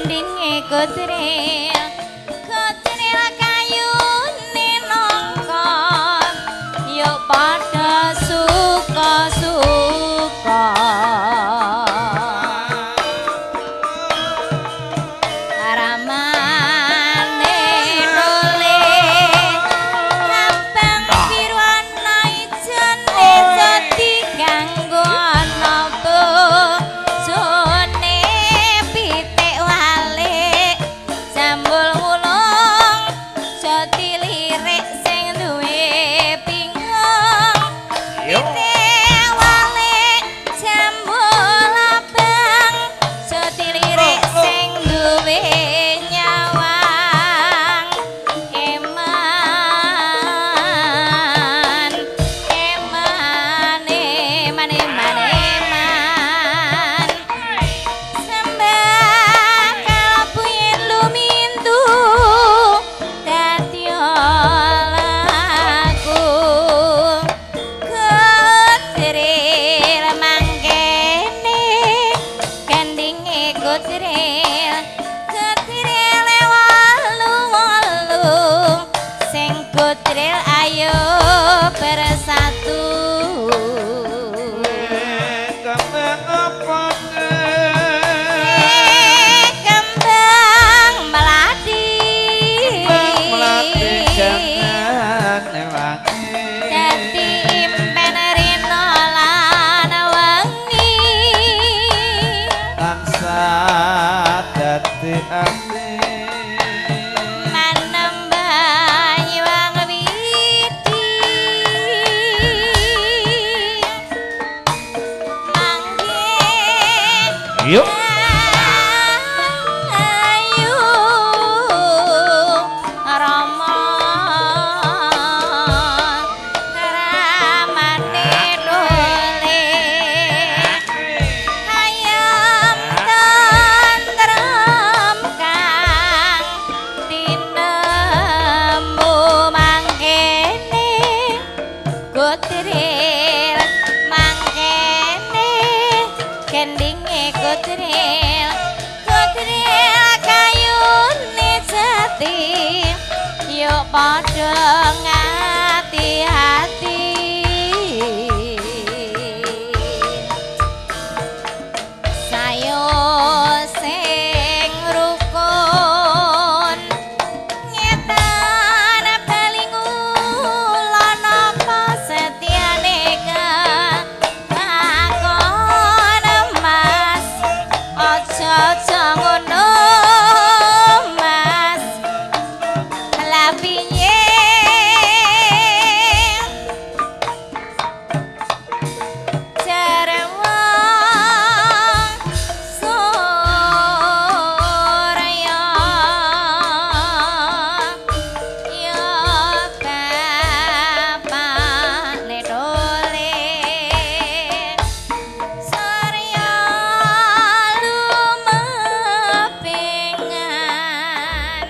kendinge kutril kutril kayune nangka yuk padha suka-suka Yuk. Ayu Rama ramane dole hayam tentrem kang tinemu mangkene kutril mangkene kendinge kutril kayune jati yuk padha ngati-hati sayo sing rukun ngetan balingulon apa setiane kakon mas aja ngono mas lah piye jarwa soraya ya kapane dole Sarya lumepengan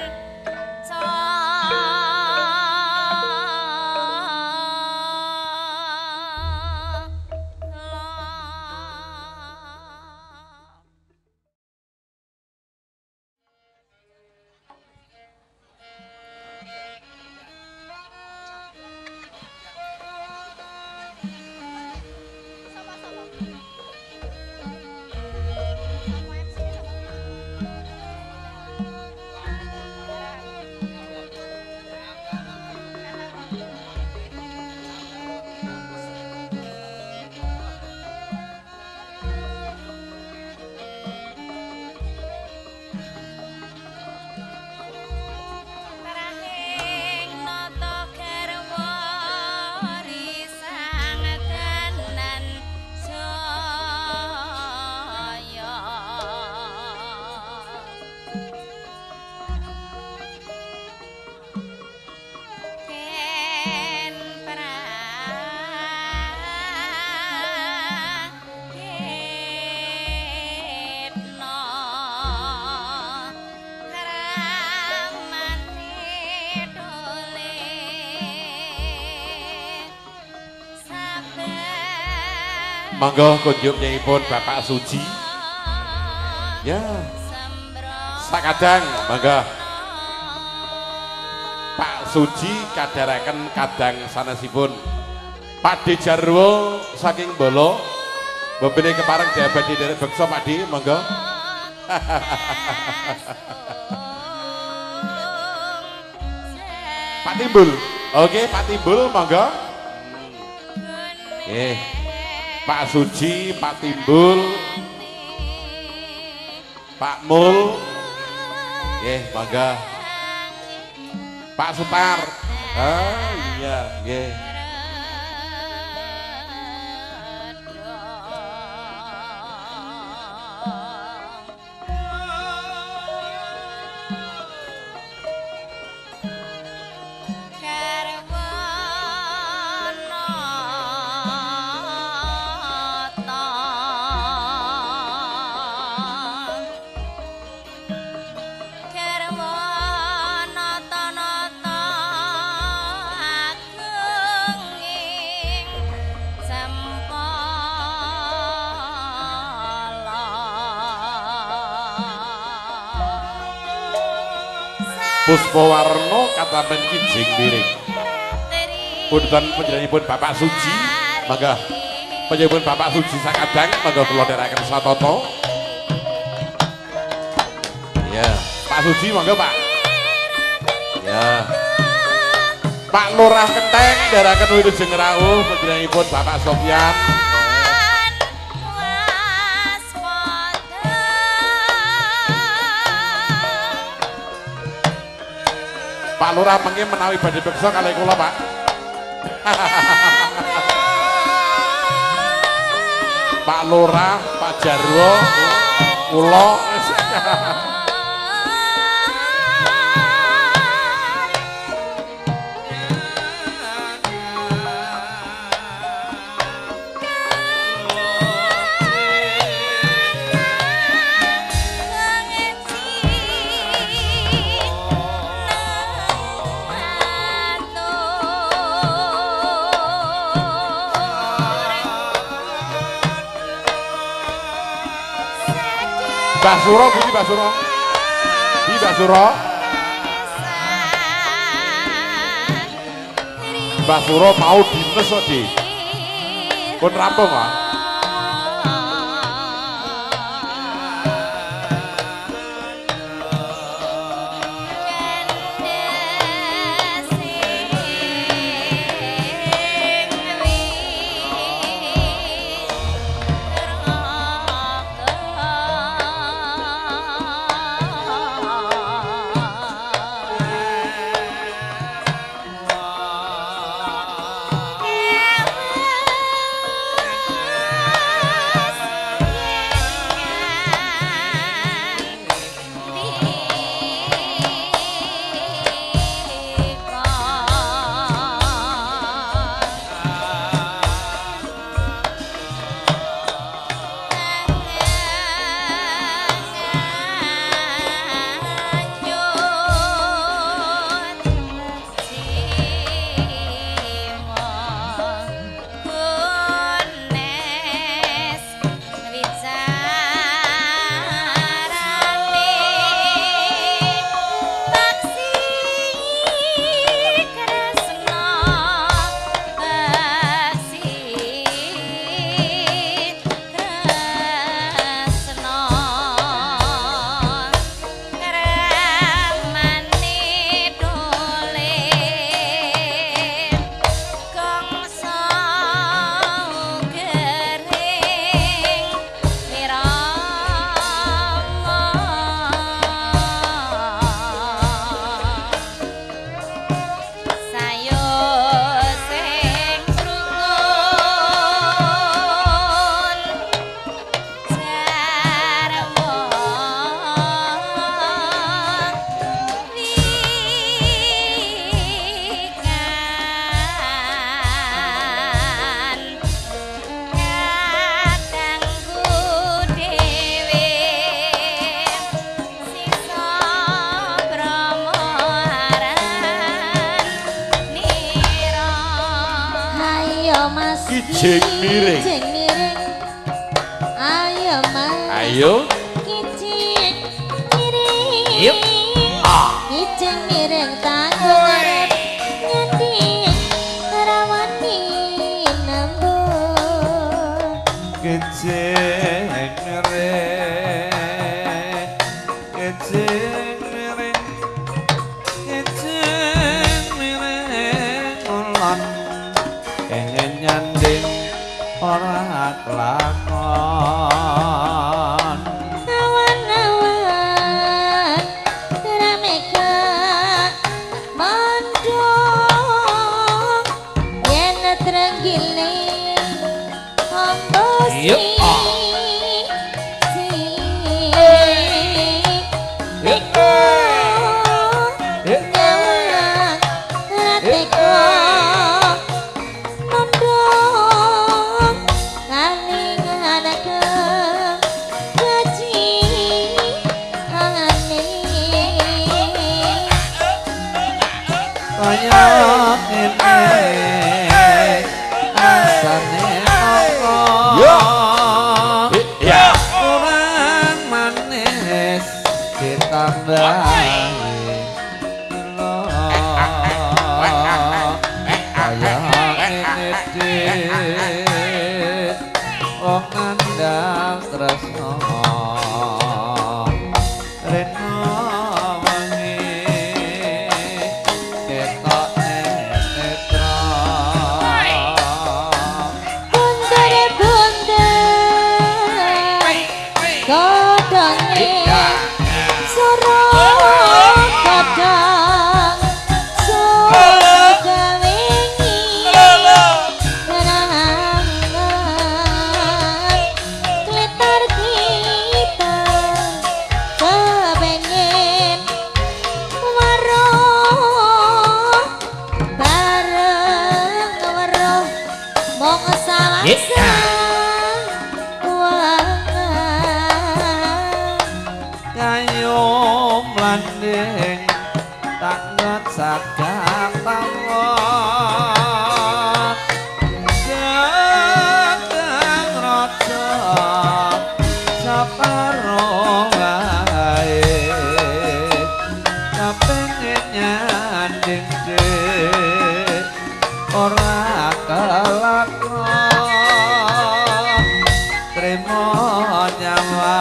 Rahing nata garwa risang tenan saya ken prahetna ramane dole Monggo kunjuk nyipun Bapak Suji. Ya. sakadang mangga Pak Suji kadharaken kadang sanesipun Pak D Jarwo saking Bolo bebene kepareng diabadi derek beksa Pak D mangga Pak Timbul oke Pak Timbul mangga Pak Suji Pak Timbul Pak Mul mangga Pak Sutar iya nggih Puspawarna katamen kijing miring punten panjenenganipun Bapak Suji mangga panjenenganipun Bapak Suji sakadang mangga kula dherekaken satata ya Pak Suji mangga Pak ya Pak Lurah Kenteng dherekaken wilujeng rawuh panjenenganipun Bapak Sofyan Pak Lurah mengki menawi badhe beksa kalih kula Pak. Pak Lurah, Pak Jarwo, kula Basuro Gusti Basuro. Di Basuro. Basuro mau dimes kok Di. Pun rampung ah. Kijing miring. Ayo Mas. Ayo. Kijing miring. Yuk. Ijeng mireng tanggung arep nyanding rawani nambung Keceng mere Keceng mere Keceng mere Ngulon Pengen nyanding ora kelakon awan-awan kerameka mondong yen trenggiling ombo Yuk. Kaya ini asane Allah Ya. kurang manis ditambahi gula kaya ini dit wong ngandang tresno reno wengi ketok netra Godongnya soro godong suka wingi kenangan glitter kita kepengen waroh bareng waroh mong sawasa kayu mlanding tanget sagap tawon Jateng raja saparo wae kapengen nyanding dik ora kelakon trimo nyawa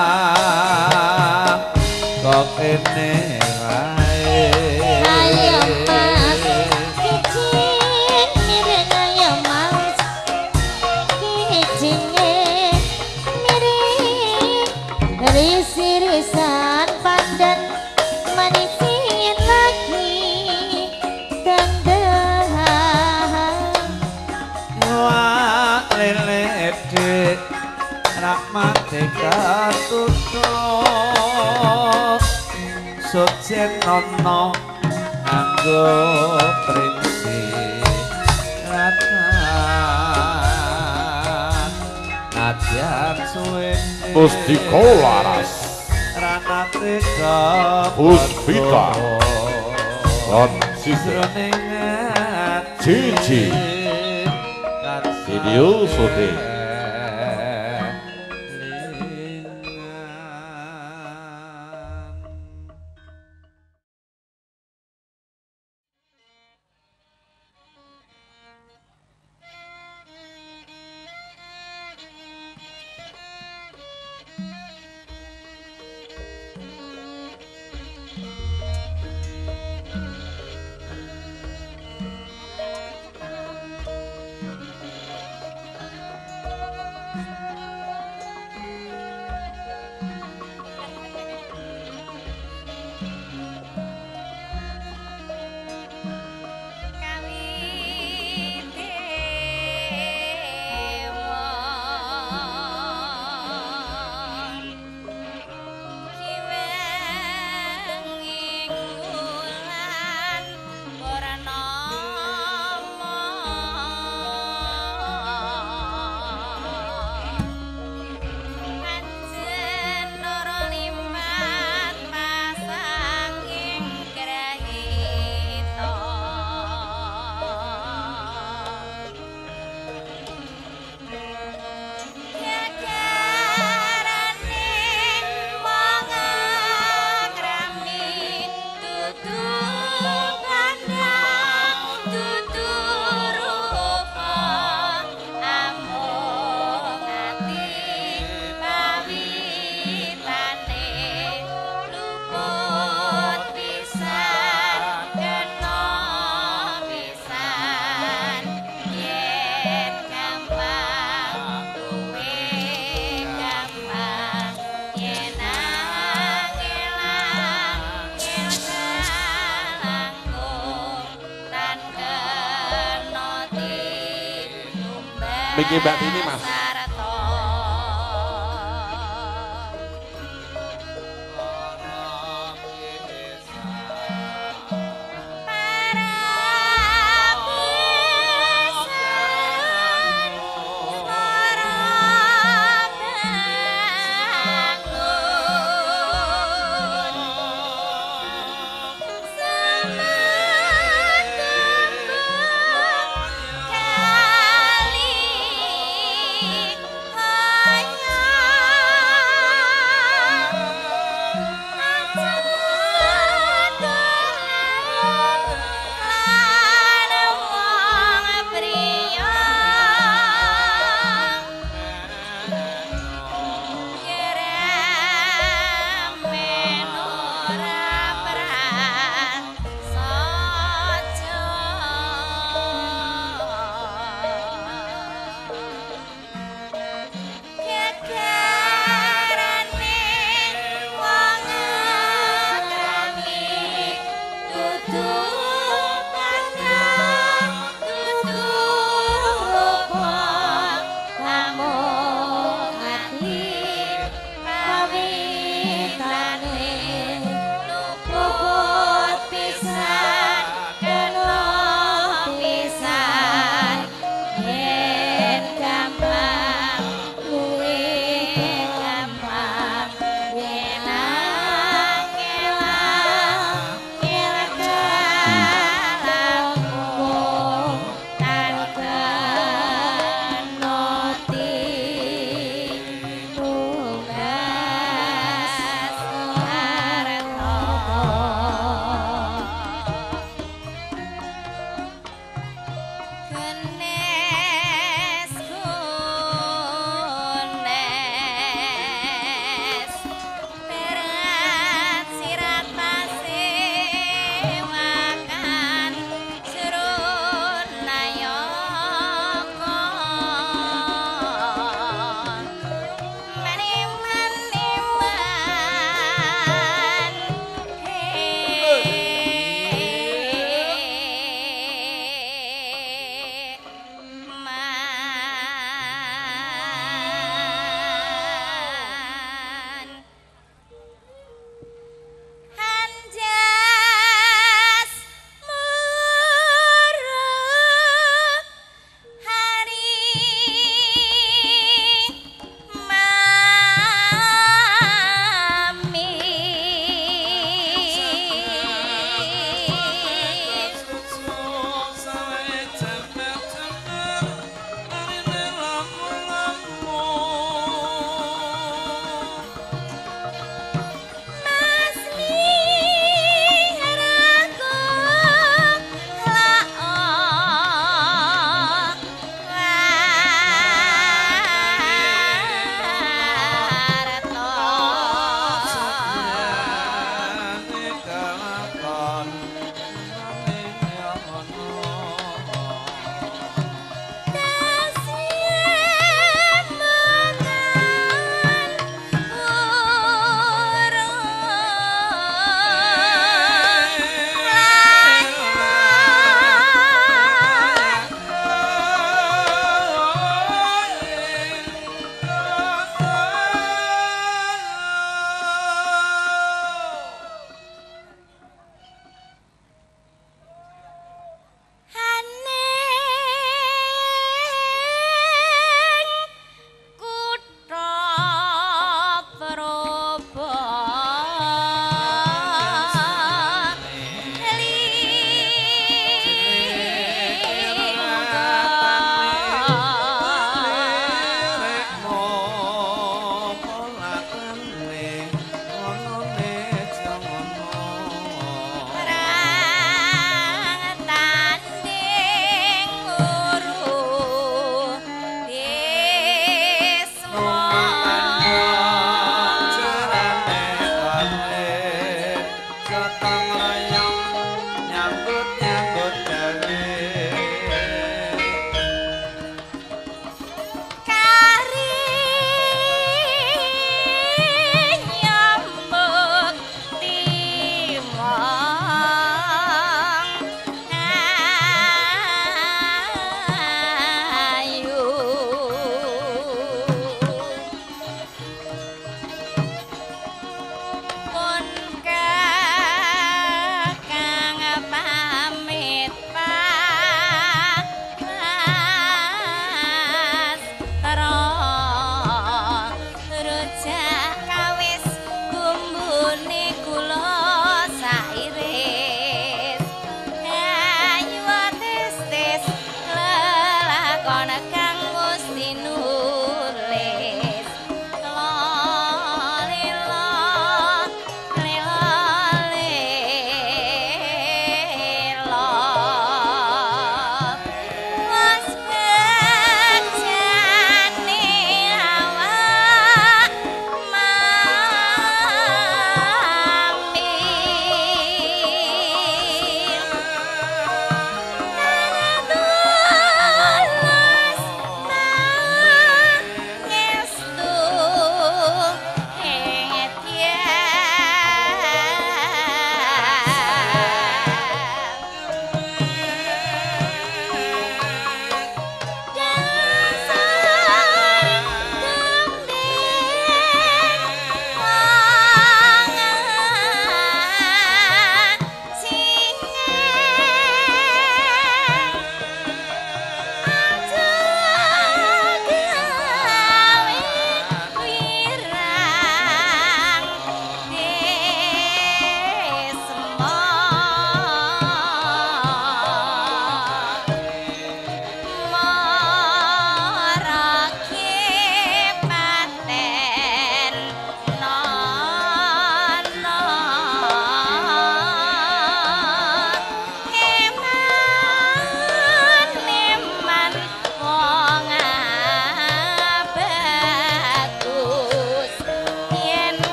kok kene wae ayo mas kecing mireng ayo mas kecinge mireng risi-risan pandan manisin lagi dandahan wah lele dik rahmate katutup sujen nono nganggo prinsip ratan nadyan suwene Pustika laras ranate Puspita. Lan sisir Cici. Video syuting. Miki Mbak Tini Mas.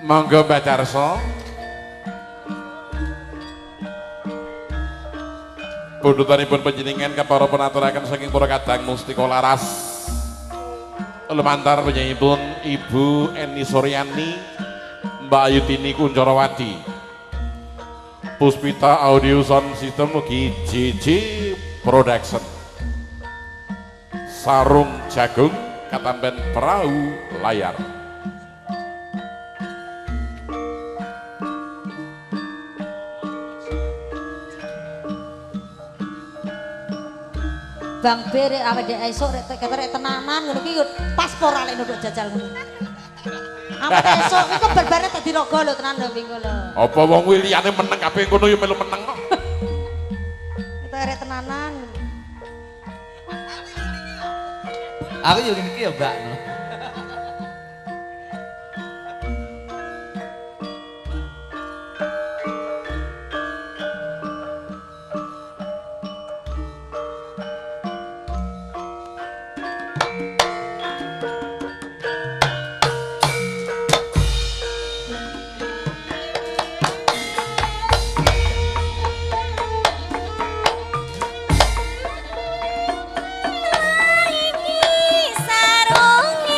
Monggo Mbah Darso. Pundutanipun panjenengan kepara penaturaken saking para kadang mustika laras. Lumantar penyanyiipun Ibu Eni Suryani, Mbak Ayutini Kuncorawati. Puspita Audio Sound System mugi JJ Production. Sarung Jagung katamben perahu layar. Bang Bere awake dhewe esuk rek keterek tenanan ngono ki pas ora lek nunduk jajal ngono. Awake esuk iku berbare dadi raga lho tenan lho wingi lho. Apa wong kuwi liyane meneng kabeh ngono ya melu meneng kok. Keterek tenanan. Aku yo iki ya, Mbak. Sarung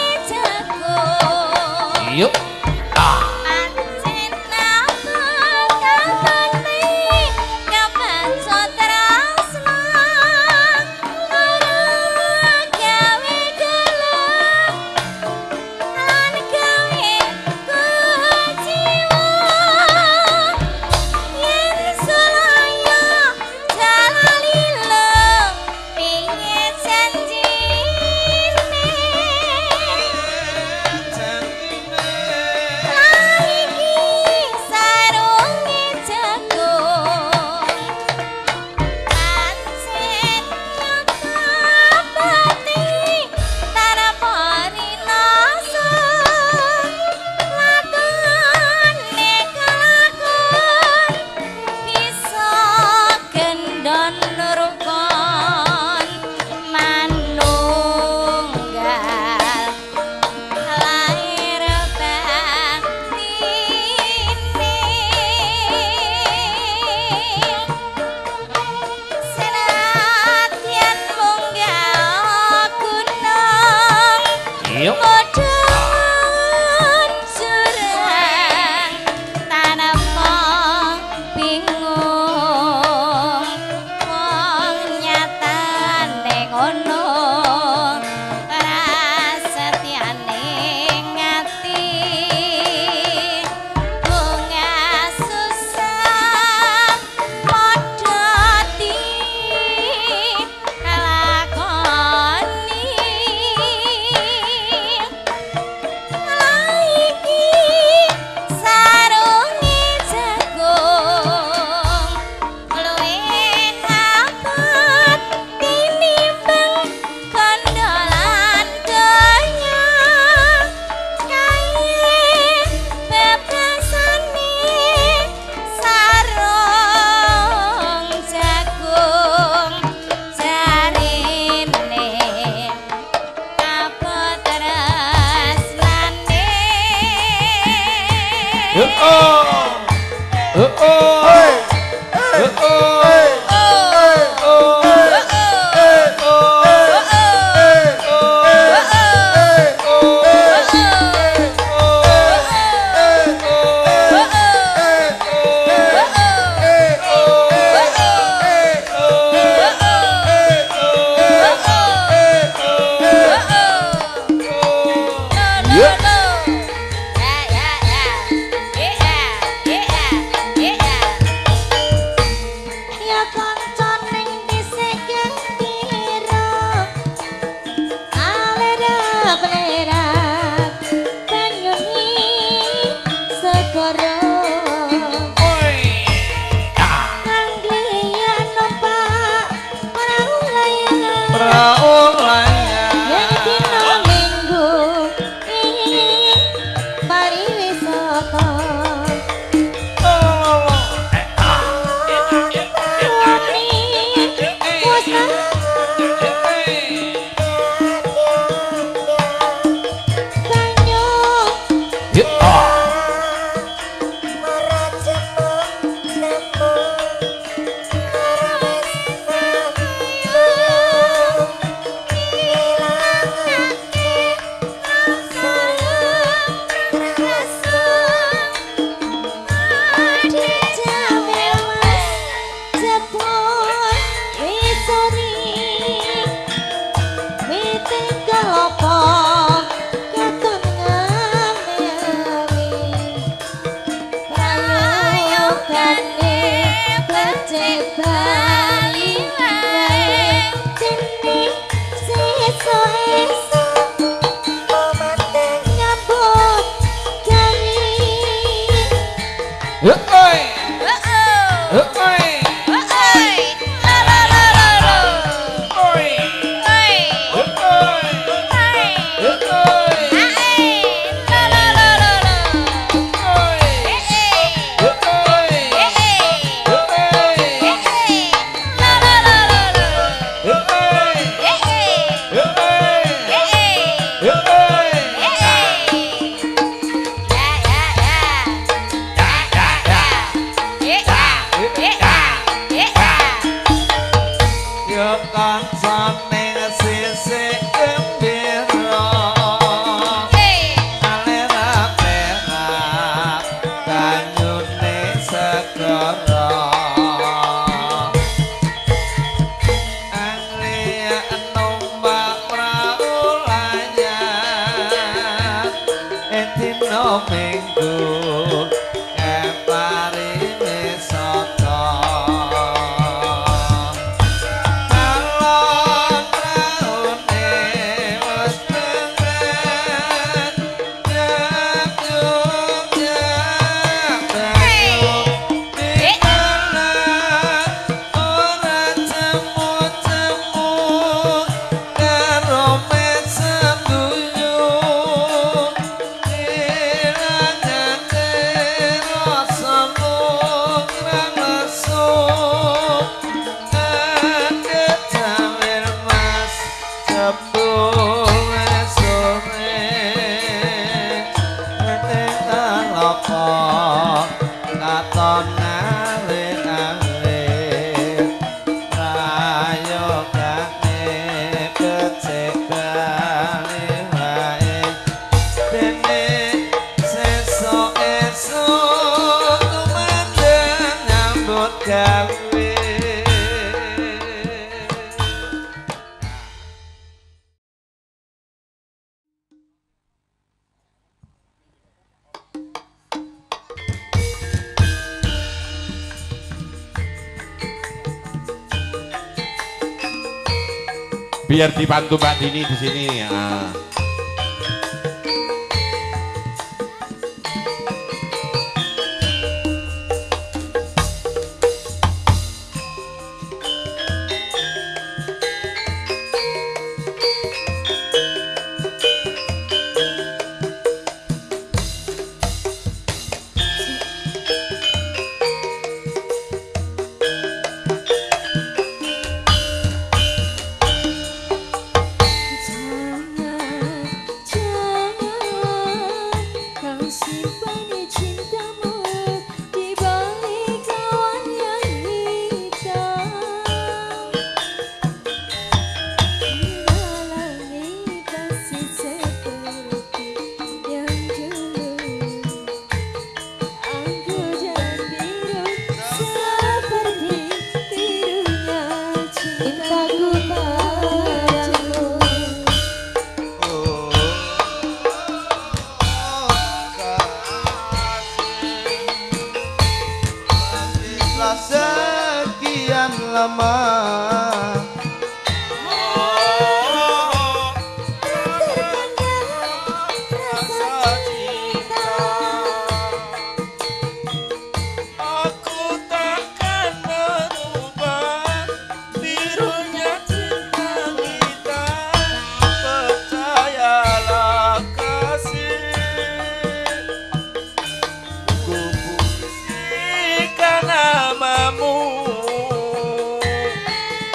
kane becik bali wae dene sesuk-esuk momate nyambut gawe Oi. Oh, Oi. oi, la la la la la. Oi. Oi, Oi. oi, Oi. ae, la la la la la. Oi. Eh, Oi. eh, eh, Oi. eh, la la la la la. Oi. Eh, Oi. eh, Oi. Yo kancan ning sisik gembira alera-perak banyune segara anglia numpak prau lanyar dina minggu kepari wisata kalon raune wis pengen nyayung ora cemu-cemu karo mesembuyu ilangake rasa ngrang lesuk kecamil mas sepuluh sore ketika loko katon ngalih-alih rayogane becik bali wae dene sesuk-esuk kumandang nyambut gawe Biar dibantu Mbak Dini di sini ya. Sekian lama Aku takkan merubah birunya cinta kita. Percayalah kasih, ku puisikan namamu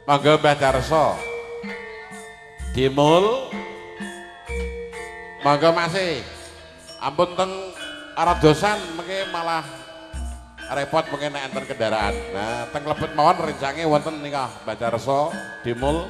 Monggo Mbah Darso. Dimul. Monggo Masih. Ampun teng aradosan mengke malah repot mungkin nek enten kendaraan. Nah, teng lebet mawon rencange wonten nika Mbah Darso, Dimul.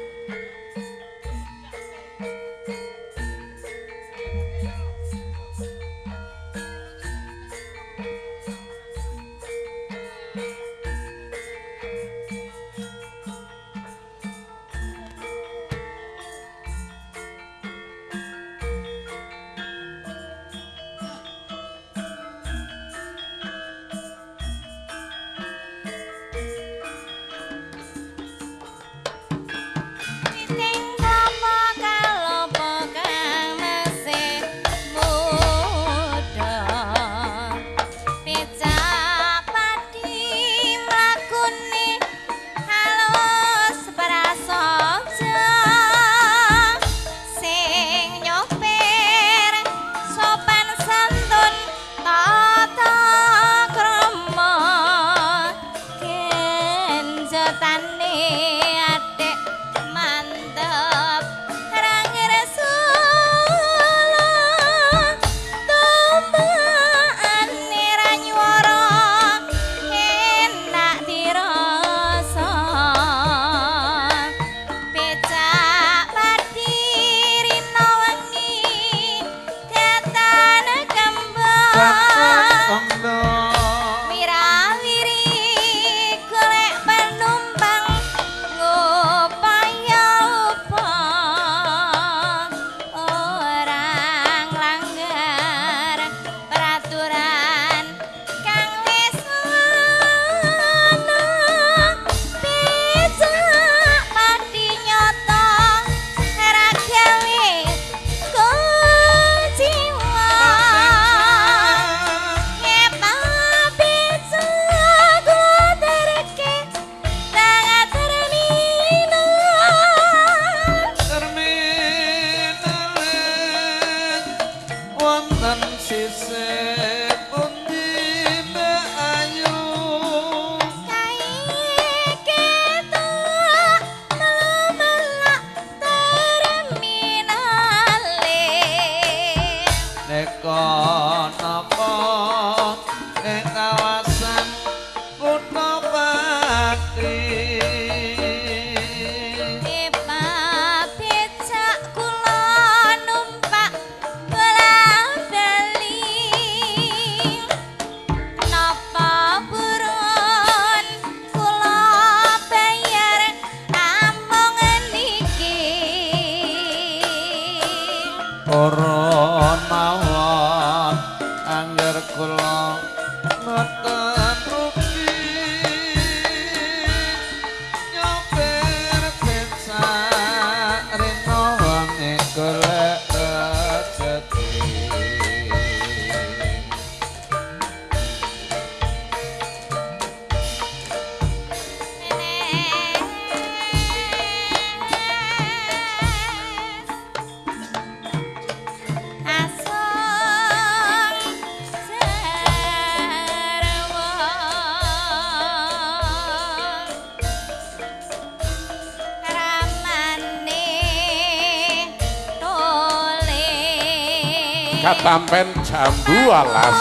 Katampen jambu alas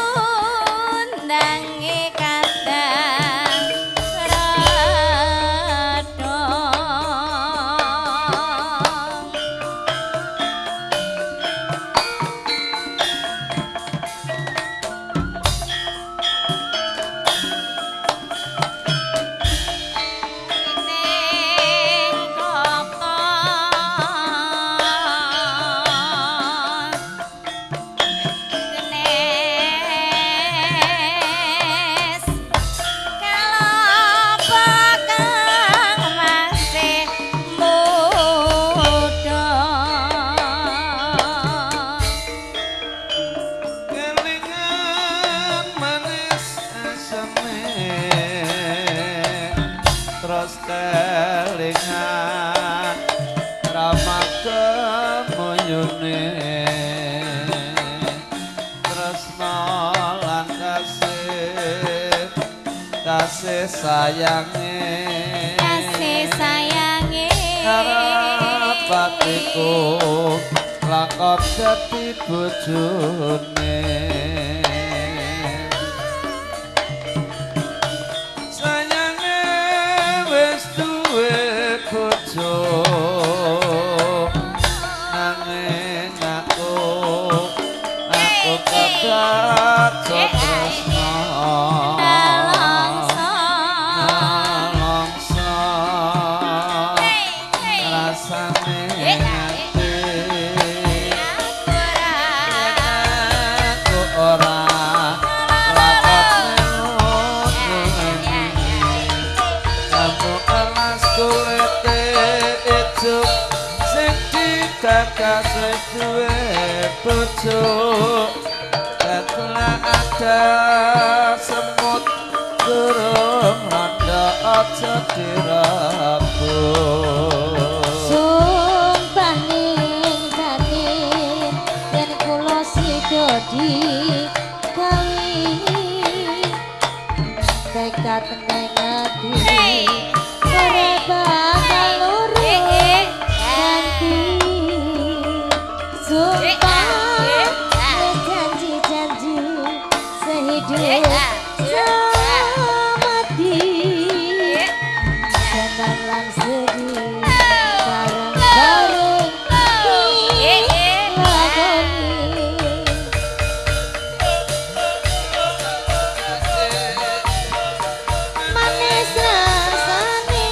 undange kadang radong terus kelingan rama kemuyune tresno lan kasih sayange Sarapatiku lakon dadi bojone sayange wis duwe bojo nanging aku kebaca tresno kasih duwe bojo telah ada semut durung randa aja dirabut sumpah ning batin yen kula sida digawi tekad nang ati ora bakal lurus ganti sumpah janji-janji sehidup semati senang lan sedih bareng-bareng dilakoni manis rasane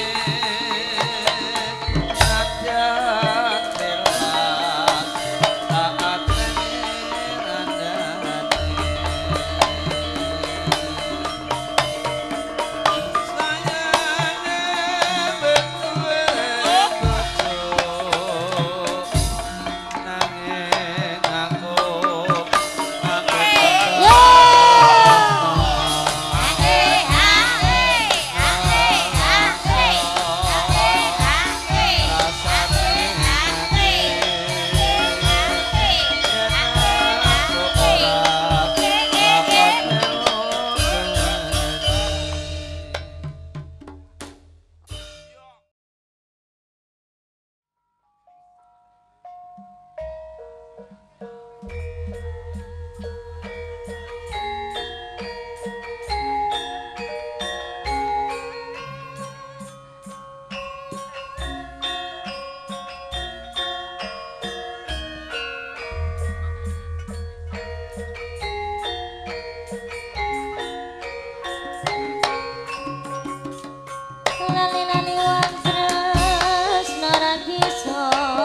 lali-lali wong tresno ra bisa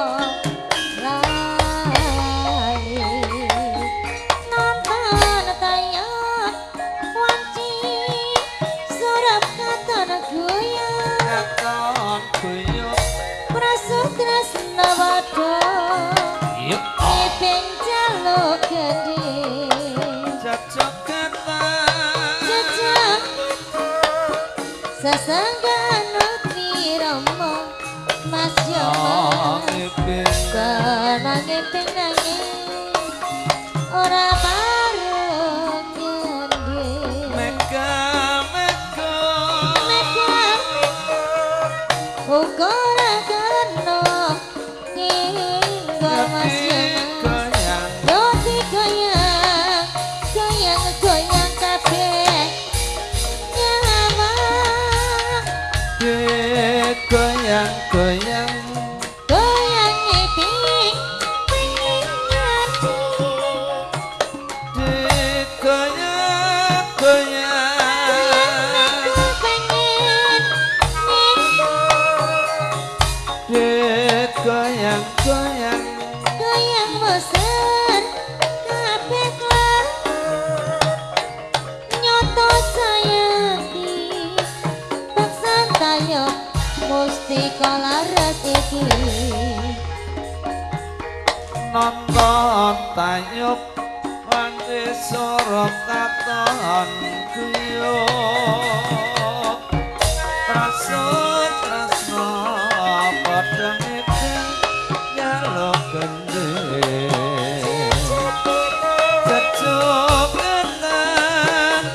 lali nonton tayan wanci surup katon guyang katon guyub prasut tresno padha iping jaluk gending jajak kata sesenggan utiramu mas yoman senang ngiping nanging ora bareng ngendi mega uga ora kena nginggo mas yoman roti goyang kabeh goyang goyang ngiping pengen ngerti goyang aku pengen goyang goyang bosan kabeh kelar nyoto sayangi baksan tayo musti kalaras iki nonton tayub wanci sorok katon guyub prasut tresno padha ngiping nyaluk gendeng jejug kenan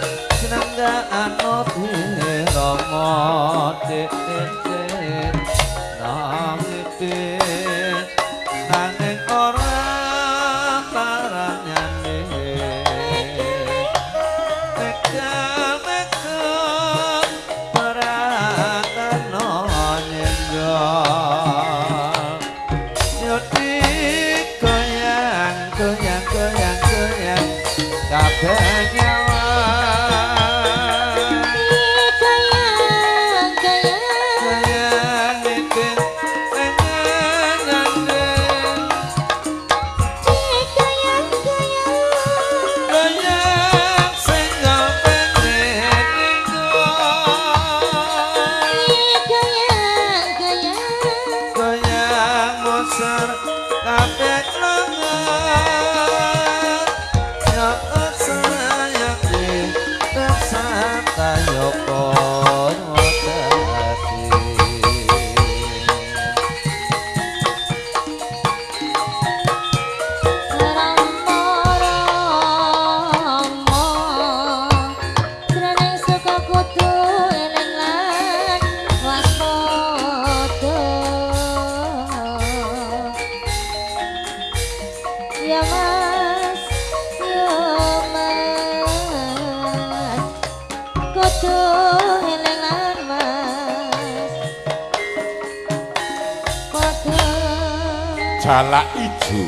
senenggaan oti rama dik Sayoko nyodati Jalak ijo.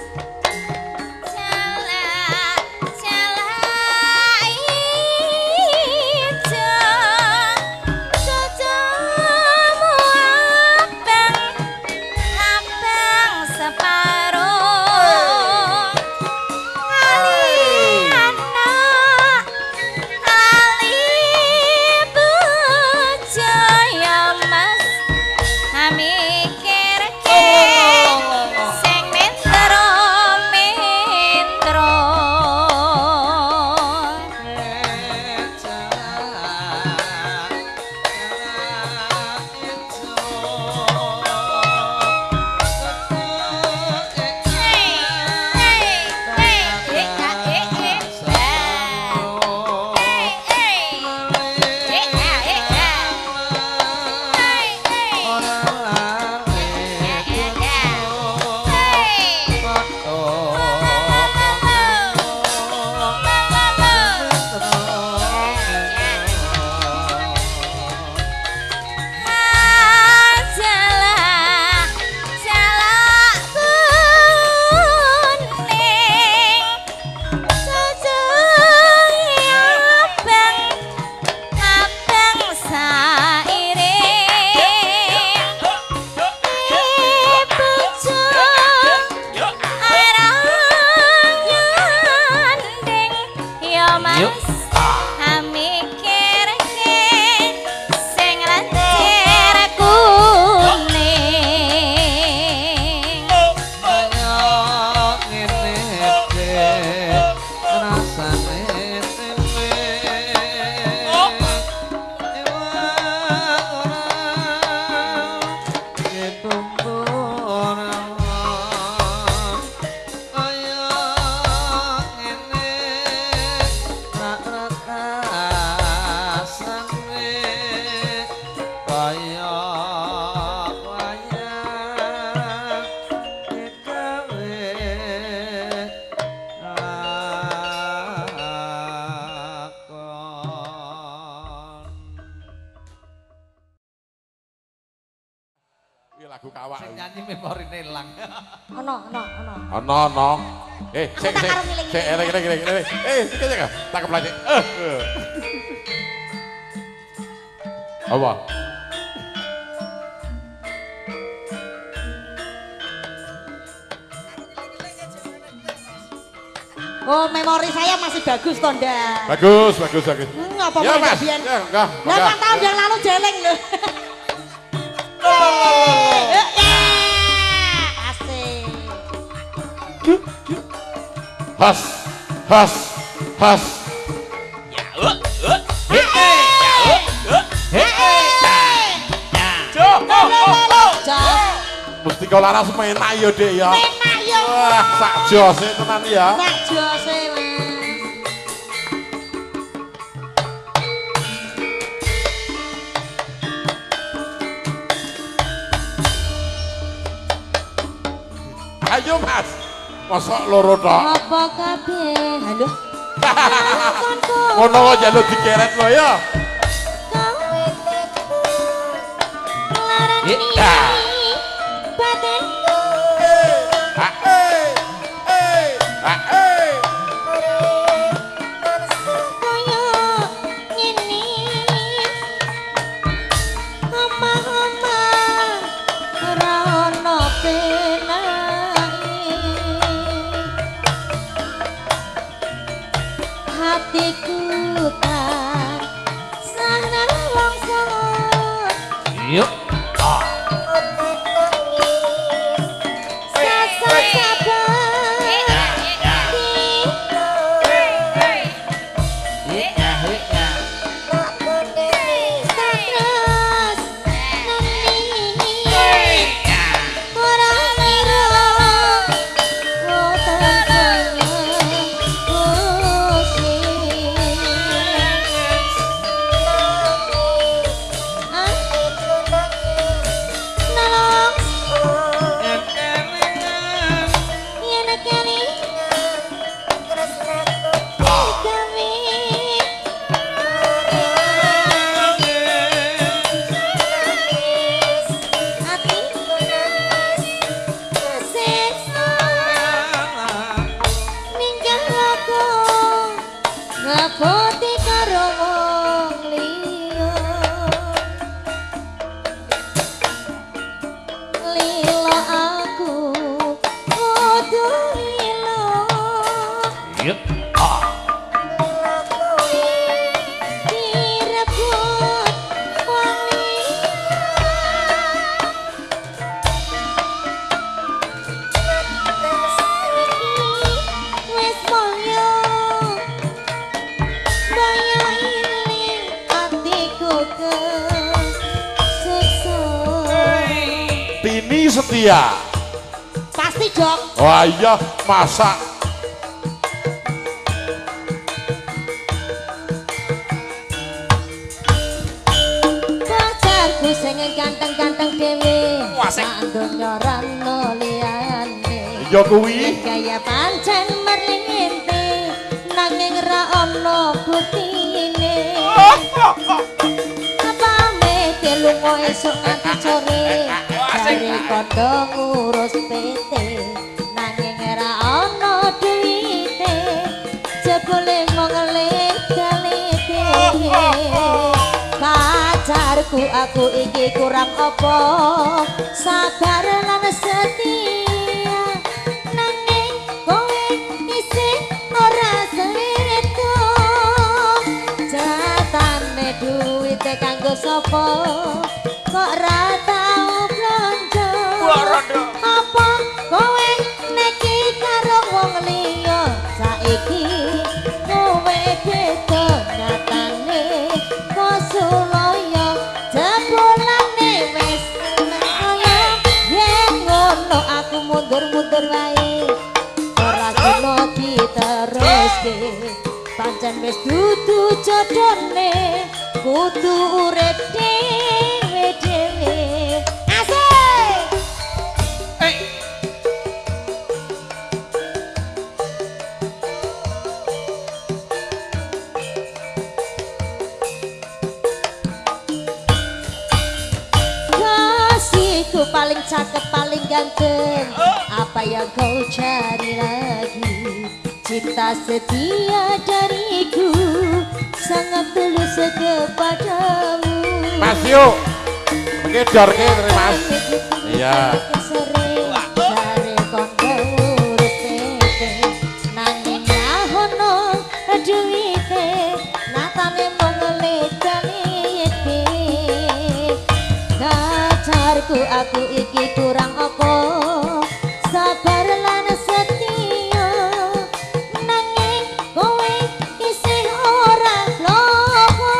Lagu kawak. Sing nyanyi memorine ilang. Ono. Sik elek. Sik takep lagi. Apa? Oh, memori saya masih bagus, Tonda. Bagus. Apa Ya, Mas. Bian? Ya, enggak. Lah, tahun yang lalu jeleng loh. Asik. Has. Mesti kau laras menak ya, Dek ya. Menak ya. Wah, sak jose tenan ya. Sak jose, Mas. Ayo, Mas. Mosok loro tok. Apa kabeh? Halo. Ngono kok jaluk dikeret lo ya. Hatiku tak sana langsung. Yuk. setia. Pasti Jok. Wah iya, masa pacarku sing ganteng-ganteng dhewe. Wah, sing donya rano liyane. iya kuwi. Gaya pancen merlinginte nanging ra ono buktine. Apa mete lunga esuk nganti sore jare kondo ngurus PT nanging ra ono duwite jebule mung lete-lete. Pacarku aku iki kurang apa sabar lan setia nanging kowe isih ora seto jatane duwite kanggo sapa kok ra tau blanja apa kowe neki karo wong liya saiki kowe beda nyatane kok sulaya jebulane wis kaya yen ngono aku mundur-mundur wae ora guna diteruske pancen wis dudu jodhone kudu urip dhewe-dhewe asik. Kasihku paling cakep paling ganteng apa yang kau cari lagi cinta setia dariku sangat tulus kepadamu. Mas yuk mengedor ke Mas. Iya. Dari kondo urus PT nanging rahono duwite natane mung lete-lete. Pacarku aku iki kurang apa sabar lan setia nanging kowe isih ora lopo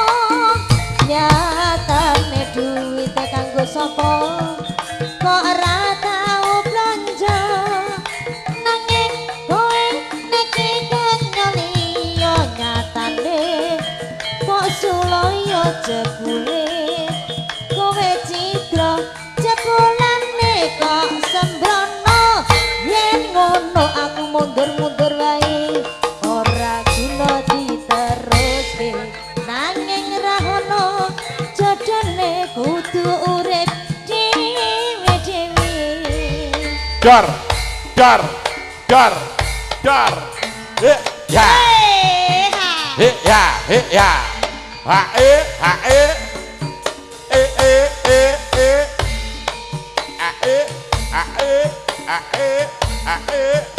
nyatane duwite kanggo sapa kok ora tau blanja nanging kowe neki kanggo liya nyatane kok sulaya jebule kowe citra jebulane kok sembrono yen ngono aku mundur-mundur wae ora guna diteruske nanging ra ono jodhone kudu urip dhewe-dhewe. Dor, dor, dor, dor. Ya. Ya, ya. Ha ha A